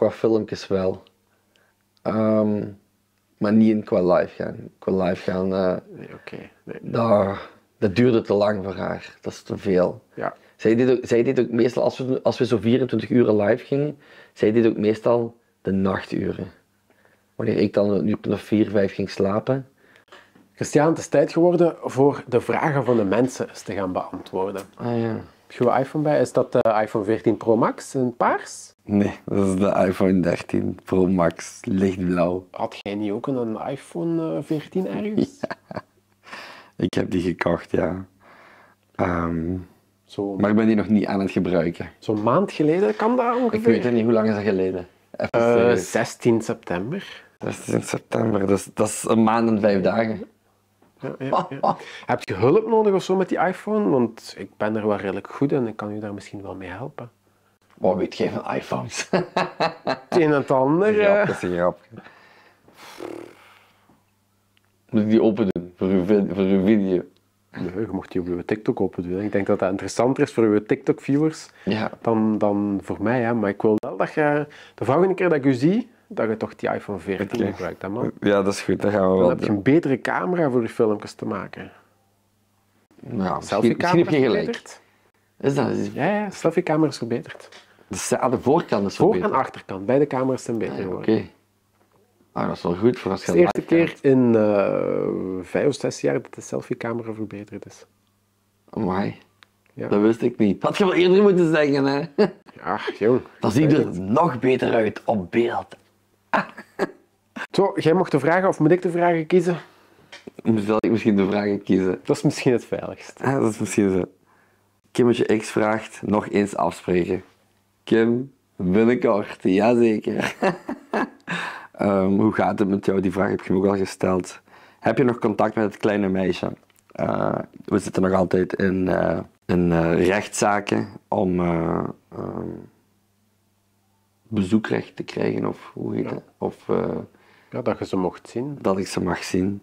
Maar niet qua live gaan. Qua live gaan, Nee, oké. Nee. dat duurde te lang voor haar. Dat is te veel. Ja. Zij deed ook meestal, als we zo 24 uur live gingen, zij deed ook meestal de nachturen. Wanneer ik dan een uur of 4, 5 ging slapen. Christian, het is tijd geworden voor de vragen van de mensen eens te gaan beantwoorden. Ah ja. Heb je een iPhone bij? Is dat de iPhone 14 Pro Max in paars? Nee, dat is de iPhone 13 Pro Max, lichtblauw. Had jij niet ook een iPhone 14 ergens? Ik heb die gekocht, ja. Zo, Maar ik ben die nog niet aan het gebruiken. zo'n maand geleden kan dat Ik ongeveer? weet het niet, hoe lang is dat geleden? Even serieus. 16 september. Dat is in september, dat is een maand en 5 dagen. Ja. Heb je hulp nodig of zo met die iPhone? Want ik ben er wel redelijk goed in en ik kan u daar misschien wel mee helpen. Wat weet jij van iPhones? Het een en het ander. Grap, dat is een grapje. Moet ik die open doen voor uw video? Nee, je mocht die op uw TikTok open doen. Ik denk dat dat interessanter is voor uw TikTok-viewers Ja. dan voor mij. Hè. Maar ik wil wel dat je, de volgende keer dat ik u zie, dat je toch die iPhone 14 gebruikt. Hè, man. Ja, dat is goed, dat gaan we Dan wel heb je doen. een betere camera voor je filmpjes te maken. Ja, misschien heb je gelijk. verbeterd. Is dat? Ja, selfie-camera is verbeterd. De voorkant is Voor- verbeterd. en achterkant, beide camera's zijn beter Oké. geworden. Ah, dat is wel goed voor als je Het is de eerste live keer in 5 of 6 jaar dat de selfie-camera verbeterd is. gaat. Amai. Ja. Dat wist ik niet. Had je wel eerder moeten zeggen, hè? Ja, jong. Dan ziet er nog beter uit op beeld. Zo, jij mocht de vragen of moet ik de vragen kiezen? Zal ik misschien de vragen kiezen? Dat is misschien het veiligst. Ah, dat is misschien zo. Kimmetje X vraagt, nog eens afspreken. Kim, binnenkort, jazeker. Hoe gaat het met jou? Die vraag heb je me ook al gesteld. Heb je nog contact met het kleine meisje? We zitten nog altijd in rechtszaken om bezoekrecht te krijgen, of hoe heet het? Of Ja, dat je ze mocht zien. Dat ik ze mag zien.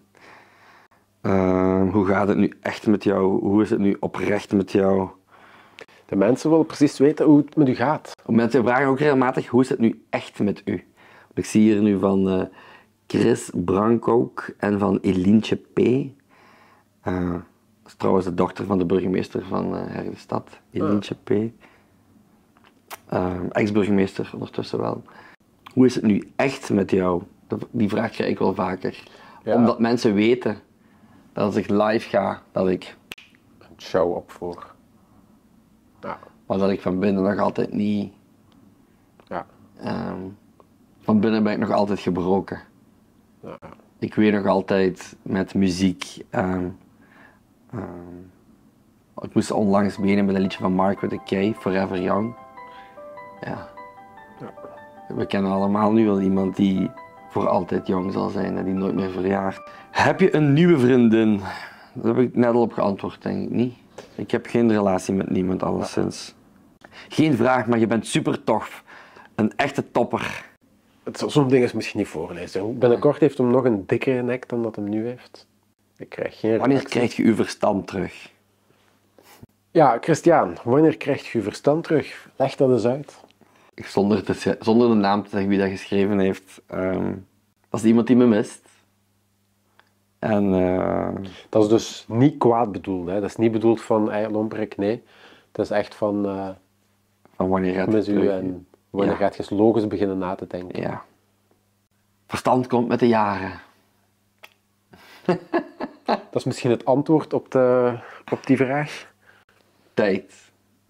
Hoe gaat het nu echt met jou? Hoe is het nu oprecht met jou? De mensen willen precies weten hoe het met u gaat. Mensen vragen ook regelmatig, hoe is het nu echt met u? Want ik zie hier nu van Chris Brankouk en van Elientje P. Dat is trouwens de dochter van de burgemeester van Herdenstad, Elientje P. Ex-burgemeester ondertussen wel. Hoe is het nu echt met jou? Die vraag krijg ik wel vaker. Ja. Omdat mensen weten dat als ik live ga, dat ik... Een show opvoer. Ja. Maar dat ik van binnen nog altijd niet... Ja. Van binnen ben ik nog altijd gebroken. Ja. Ik weet nog altijd met muziek. Ik moest onlangs beginnen met een liedje van Mark with a K, Forever Young. Ja. We kennen allemaal nu wel iemand die voor altijd jong zal zijn en die nooit meer verjaart. Heb je een nieuwe vriendin? Daar heb ik net al op geantwoord, denk ik niet. Ik heb geen relatie met niemand, alleszins. Geen vraag, maar je bent super tof. Een echte topper. Zo'n ding is misschien niet voorlezen. Binnenkort heeft hem nog een dikkere nek dan dat hem nu heeft. Ik krijg geen Wanneer reactie. krijg je uw verstand terug? Ja, Christian, wanneer krijg je je verstand terug? Leg dat eens uit. Zonder de naam te zeggen wie dat geschreven heeft. Dat is iemand die me mist. En Dat is dus niet kwaad bedoeld. Hè? Dat is niet bedoeld van lomperik, nee. Dat is echt van van wanneer gaat met het u terug? en wanneer Ja. gaat je logisch beginnen na te denken. Ja. Verstand komt met de jaren. Dat is misschien het antwoord op die vraag. Tijd.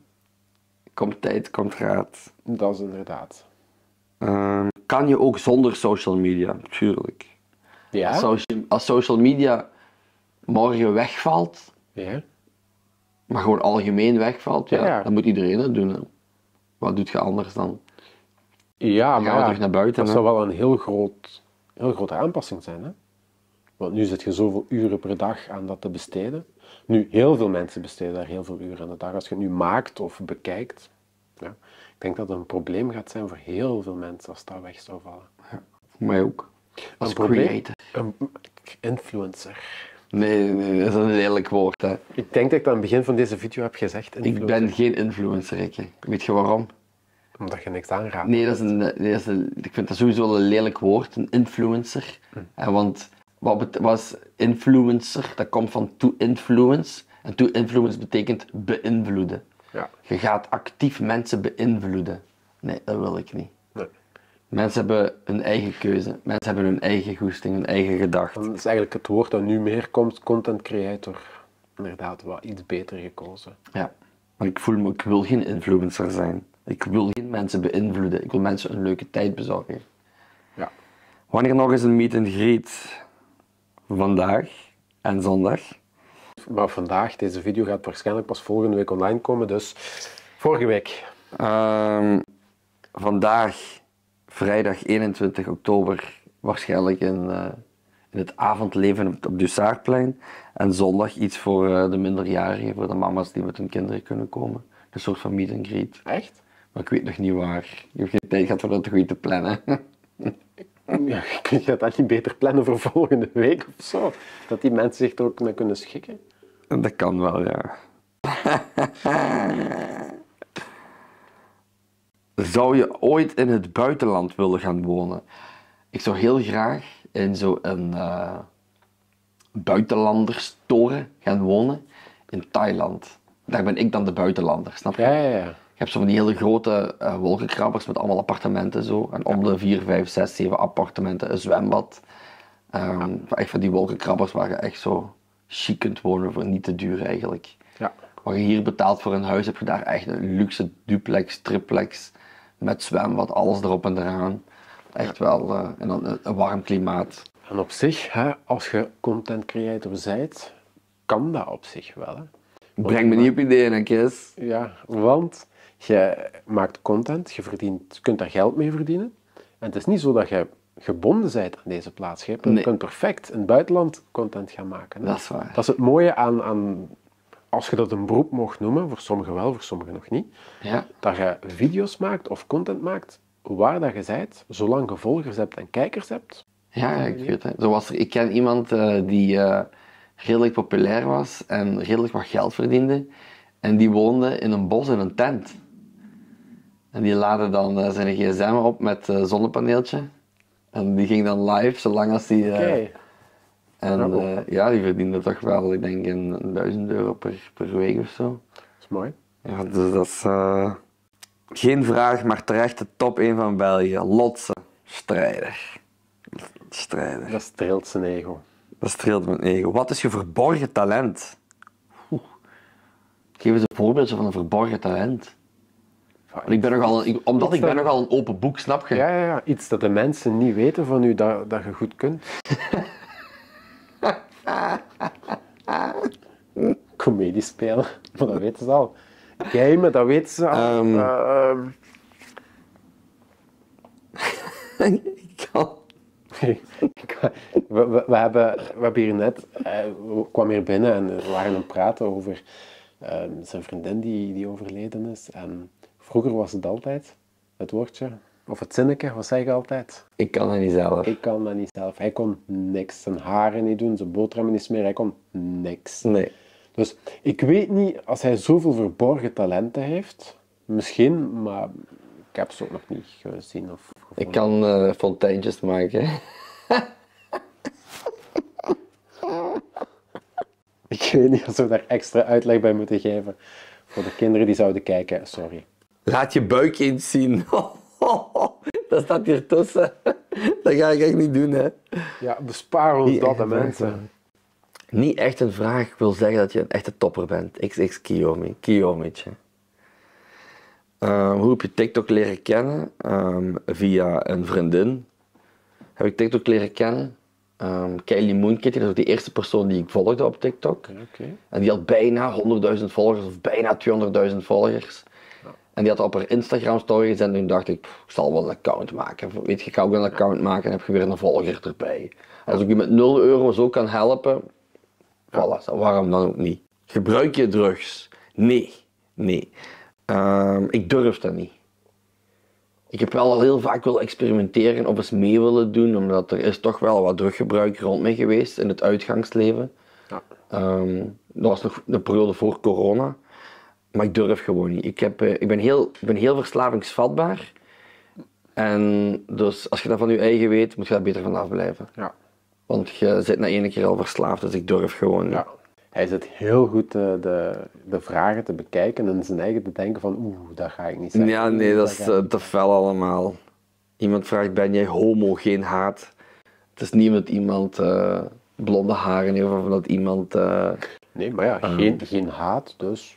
Komt raad. Dat is inderdaad. Kan je ook zonder social media? Tuurlijk. Ja? Als social media morgen wegvalt, Ja. maar gewoon algemeen wegvalt, ja, Ja. dan moet iedereen het doen. Hè. Wat doet je anders dan? Ja, Dan gaan we maar terug naar buiten. dat Hè. zou wel een heel grote aanpassing zijn. Hè? Want nu zit je zoveel uren per dag aan dat te besteden. Nu, heel veel mensen besteden daar heel veel uren aan de dag. Als je het nu maakt of bekijkt, ja, ik denk dat het een probleem gaat zijn voor heel veel mensen als dat weg zou vallen. Voor mij ook. Als Een probleem? creator. Een influencer. Nee, dat is een lelijk woord. Hè. Ik denk dat ik dat aan het begin van deze video heb gezegd. Ik Influencer. ben geen influencer, Rikke. Weet je waarom? Omdat je niks aanraadt. Nee, ik vind dat sowieso wel een lelijk woord, een influencer. Want wat is influencer? Dat komt van to influence. En to influence betekent beïnvloeden. Ja. Je gaat actief mensen beïnvloeden. Nee, dat wil ik niet. Nee. Mensen hebben hun eigen keuze. Mensen hebben hun eigen goesting, hun eigen gedachten. Dat is eigenlijk het woord dat nu meer komt, content creator. Inderdaad, wel iets beter gekozen. Ja. Maar ik wil geen influencer zijn. Ik wil geen mensen beïnvloeden. Ik wil mensen een leuke tijd bezorgen. Ja. Wanneer nog eens een meet and greet? Vandaag en zondag. Maar vandaag, deze video gaat waarschijnlijk pas volgende week online komen, dus vorige week. Vandaag, vrijdag 21 oktober, waarschijnlijk in het avondleven op Dussaarplein. En zondag iets voor de minderjarigen, voor de mama's die met hun kinderen kunnen komen. Een soort van meet and greet. Echt? Maar ik weet nog niet waar. Je hebt geen tijd gehad om dat goed te plannen. Ja, kun je dat niet beter plannen voor volgende week of zo? Dat die mensen zich er ook naar kunnen schikken? Dat kan wel, ja. Zou je ooit in het buitenland willen gaan wonen? Ik zou heel graag in zo'n buitenlanderstoren gaan wonen in Thailand. Daar ben ik dan de buitenlander, snap je? Ja. Je hebt zo van die hele grote wolkenkrabbers met allemaal appartementen zo. En om de 4, 5, 6, 7 appartementen een zwembad. Echt van die wolkenkrabbers waar je echt zo chic kunt wonen voor niet te duur eigenlijk. Ja. Wat je hier betaalt voor een huis, heb je daar echt een luxe duplex, triplex. Met zwembad, alles erop en eraan. Echt wel, en dan een warm klimaat. En op zich, hè, als je content creator bent, kan dat op zich wel. Hè. Breng me niet op ideeën, hè, Chris. Ja, want je maakt content, je kunt daar geld mee verdienen. En het is niet zo dat je gebonden bent aan deze plaats. Je Nee. kunt perfect in het buitenland content gaan maken. Hè. Dat is waar. Dat is het mooie aan, als je dat een beroep mocht noemen, voor sommigen wel, voor sommigen nog niet, Ja. dat je video's maakt of content maakt waar dat je bent, zolang je volgers hebt en kijkers hebt, Ja, ik weet het. Ik ken iemand die redelijk populair was en redelijk wat geld verdiende. En die woonde in een bos in een tent. En die laadde dan zijn gsm op met zonnepaneeltje. En die ging dan live, zolang als die... Oké. Ja, die verdiende toch wel, ik denk, €1000 per week of zo. Dat is mooi. Ja, dus dat is geen vraag, maar terecht de top 1 van België. Lotse, strijder. Dat streelt zijn ego. Dat streelt mijn ego. Wat is je verborgen talent? Geef eens een voorbeeldje van een verborgen talent. Want ik ben nogal een open boek, snap je? Ja. Iets dat de mensen niet weten van u dat je goed kunt. Comedie spelen, maar dat weten ze al. Gamen, dat weten ze al. Ik kan... We hebben hier net, we kwamen hier binnen en we waren aan het praten over zijn vriendin die overleden is. En vroeger was het altijd, het woordje, of het zinnetje, wat zeg je altijd? Ik kan dat niet zelf. Ik kan dat niet zelf. Hij kon niks. Zijn haren niet doen, zijn boterhammen niet smeren, hij kon niks. Nee. Dus ik weet niet, als hij zoveel verborgen talenten heeft, misschien, maar ik heb ze ook nog niet gezien of gevonden. Ik kan fonteintjes maken. Ik weet niet of we daar extra uitleg bij moeten geven voor de kinderen die zouden kijken. Sorry. Laat je buik eens zien. Dat staat hier tussen. Dat ga ik echt niet doen, hè. Ja, bespaar ons Niet dat, echt de een vraag, mensen. Niet echt een vraag wil zeggen dat je een echte topper bent. XX Kiyomietje. Hoe heb je TikTok leren kennen? Via een vriendin heb ik TikTok leren kennen. Kylie Moonkitty, dat was de eerste persoon die ik volgde op TikTok. Oké. En die had bijna 100.000 volgers of bijna 200.000 volgers. Ja. En die had op haar Instagram story gezet en toen dacht ik zal wel een account maken. Weet je, ik ga ook een account maken en heb je weer een volger erbij. En als ik je met €0 zo kan helpen, voilà, waarom dan ook niet? Gebruik je drugs? Nee. Ik durf dat niet. Ik heb wel al heel vaak willen experimenteren of eens mee willen doen, omdat er is toch wel wat druggebruik rond mij geweest in het uitgangsleven. Ja. Dat was nog een periode voor corona, maar ik durf gewoon niet. Ik ben heel verslavingsvatbaar en dus als je dat van je eigen weet, moet je daar beter vanaf blijven. Ja. Want je zit na 1 keer al verslaafd, dus ik durf gewoon niet. Ja. Hij zit heel goed de vragen te bekijken en zijn eigen te denken van dat ga ik niet zeggen. Ja, nee, dat is te fel allemaal. Iemand vraagt, ben jij homo, geen haat? Het is niet omdat iemand blonde haren heeft of dat iemand... nee, maar ja, geen haat, dus...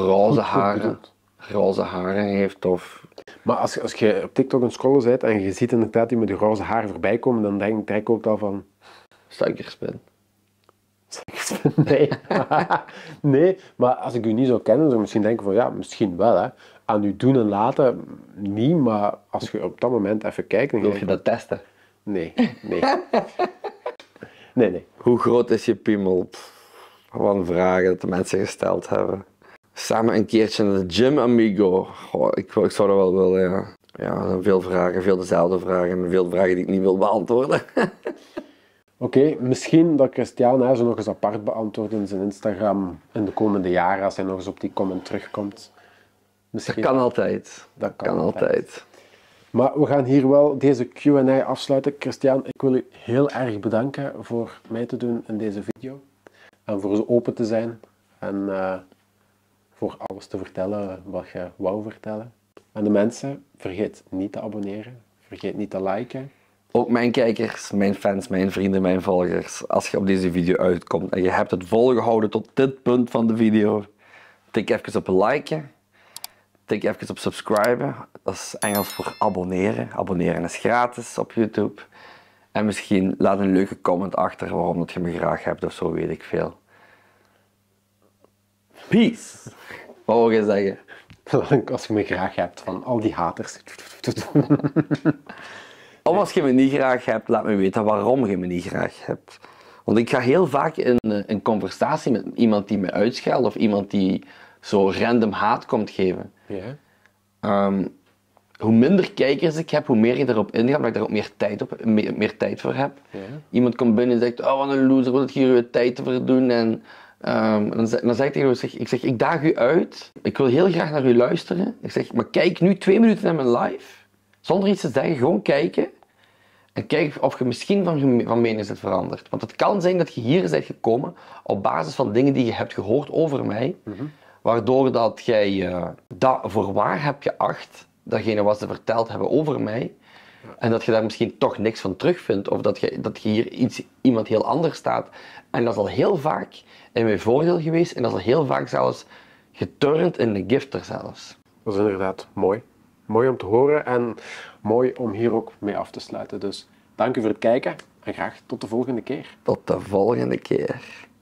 Roze haren heeft of... Maar als je op TikTok aan het scrollen bent en je ziet inderdaad die met die roze haren voorbij komen, dan denk ik ook al van... Suikerspin. Nee. Nee, maar als ik u niet zou kennen, zou ik misschien denken van ja, misschien wel hè. Aan u doen en laten niet, maar als je op dat moment even kijkt... Wil je dat testen? Nee. Nee. Hoe groot is je piemel? Gewoon vragen dat de mensen gesteld hebben. Samen een keertje naar de gym, amigo. Goh, ik zou dat wel willen, ja. Ja, veel vragen, veel dezelfde vragen en veel vragen die ik niet wil beantwoorden. Oké, misschien dat Christian ze nog eens apart beantwoordt in zijn Instagram in de komende jaren, als hij nog eens op die comment terugkomt. Misschien. Dat kan altijd. Dat kan altijd. Maar we gaan hier wel deze Q&A afsluiten. Christian, ik wil u heel erg bedanken voor mee te doen in deze video. En voor zo open te zijn. En voor alles te vertellen wat je wou vertellen. En de mensen, vergeet niet te abonneren. Vergeet niet te liken. Ook mijn kijkers, mijn fans, mijn vrienden, mijn volgers. Als je op deze video uitkomt en je hebt het volgehouden tot dit punt van de video. Tik even op liken. Tik even op subscriben. Dat is Engels voor abonneren. Abonneren is gratis op YouTube. En misschien laat een leuke comment achter waarom dat je me graag hebt of zo, weet ik veel. Peace. Wat wil je zeggen? Als je me graag hebt van al die haters. Of als je me niet graag hebt, laat me weten waarom je me niet graag hebt. Want ik ga heel vaak in een conversatie met iemand die me uitscheldt of iemand die zo random haat komt geven. Ja. hoe minder kijkers ik heb, hoe meer ik erop inga, omdat ik daar ook meer tijd voor heb. Ja. Iemand komt binnen en zegt, oh wat een loser, wat heb je hier je tijd te verdoen? En dan zeg ik tegen hem, ik daag u uit, ik wil heel graag naar u luisteren. Ik zeg, maar kijk nu 2 minuten naar mijn live, zonder iets te zeggen, gewoon kijken. En kijk of je misschien van mening bent veranderd. Want het kan zijn dat je hier bent gekomen op basis van dingen die je hebt gehoord over mij, waardoor dat jij dat voor waar hebt geacht, datgene wat ze verteld hebben over mij, en dat je daar misschien toch niks van terugvindt, of dat je hier iemand heel anders staat. En dat is al heel vaak in mijn voordeel geweest, en dat is al heel vaak zelfs geturnd in de gifter zelfs. Dat is inderdaad mooi. Mooi om te horen en mooi om hier ook mee af te sluiten. Dus dank u voor het kijken en graag tot de volgende keer. Tot de volgende keer.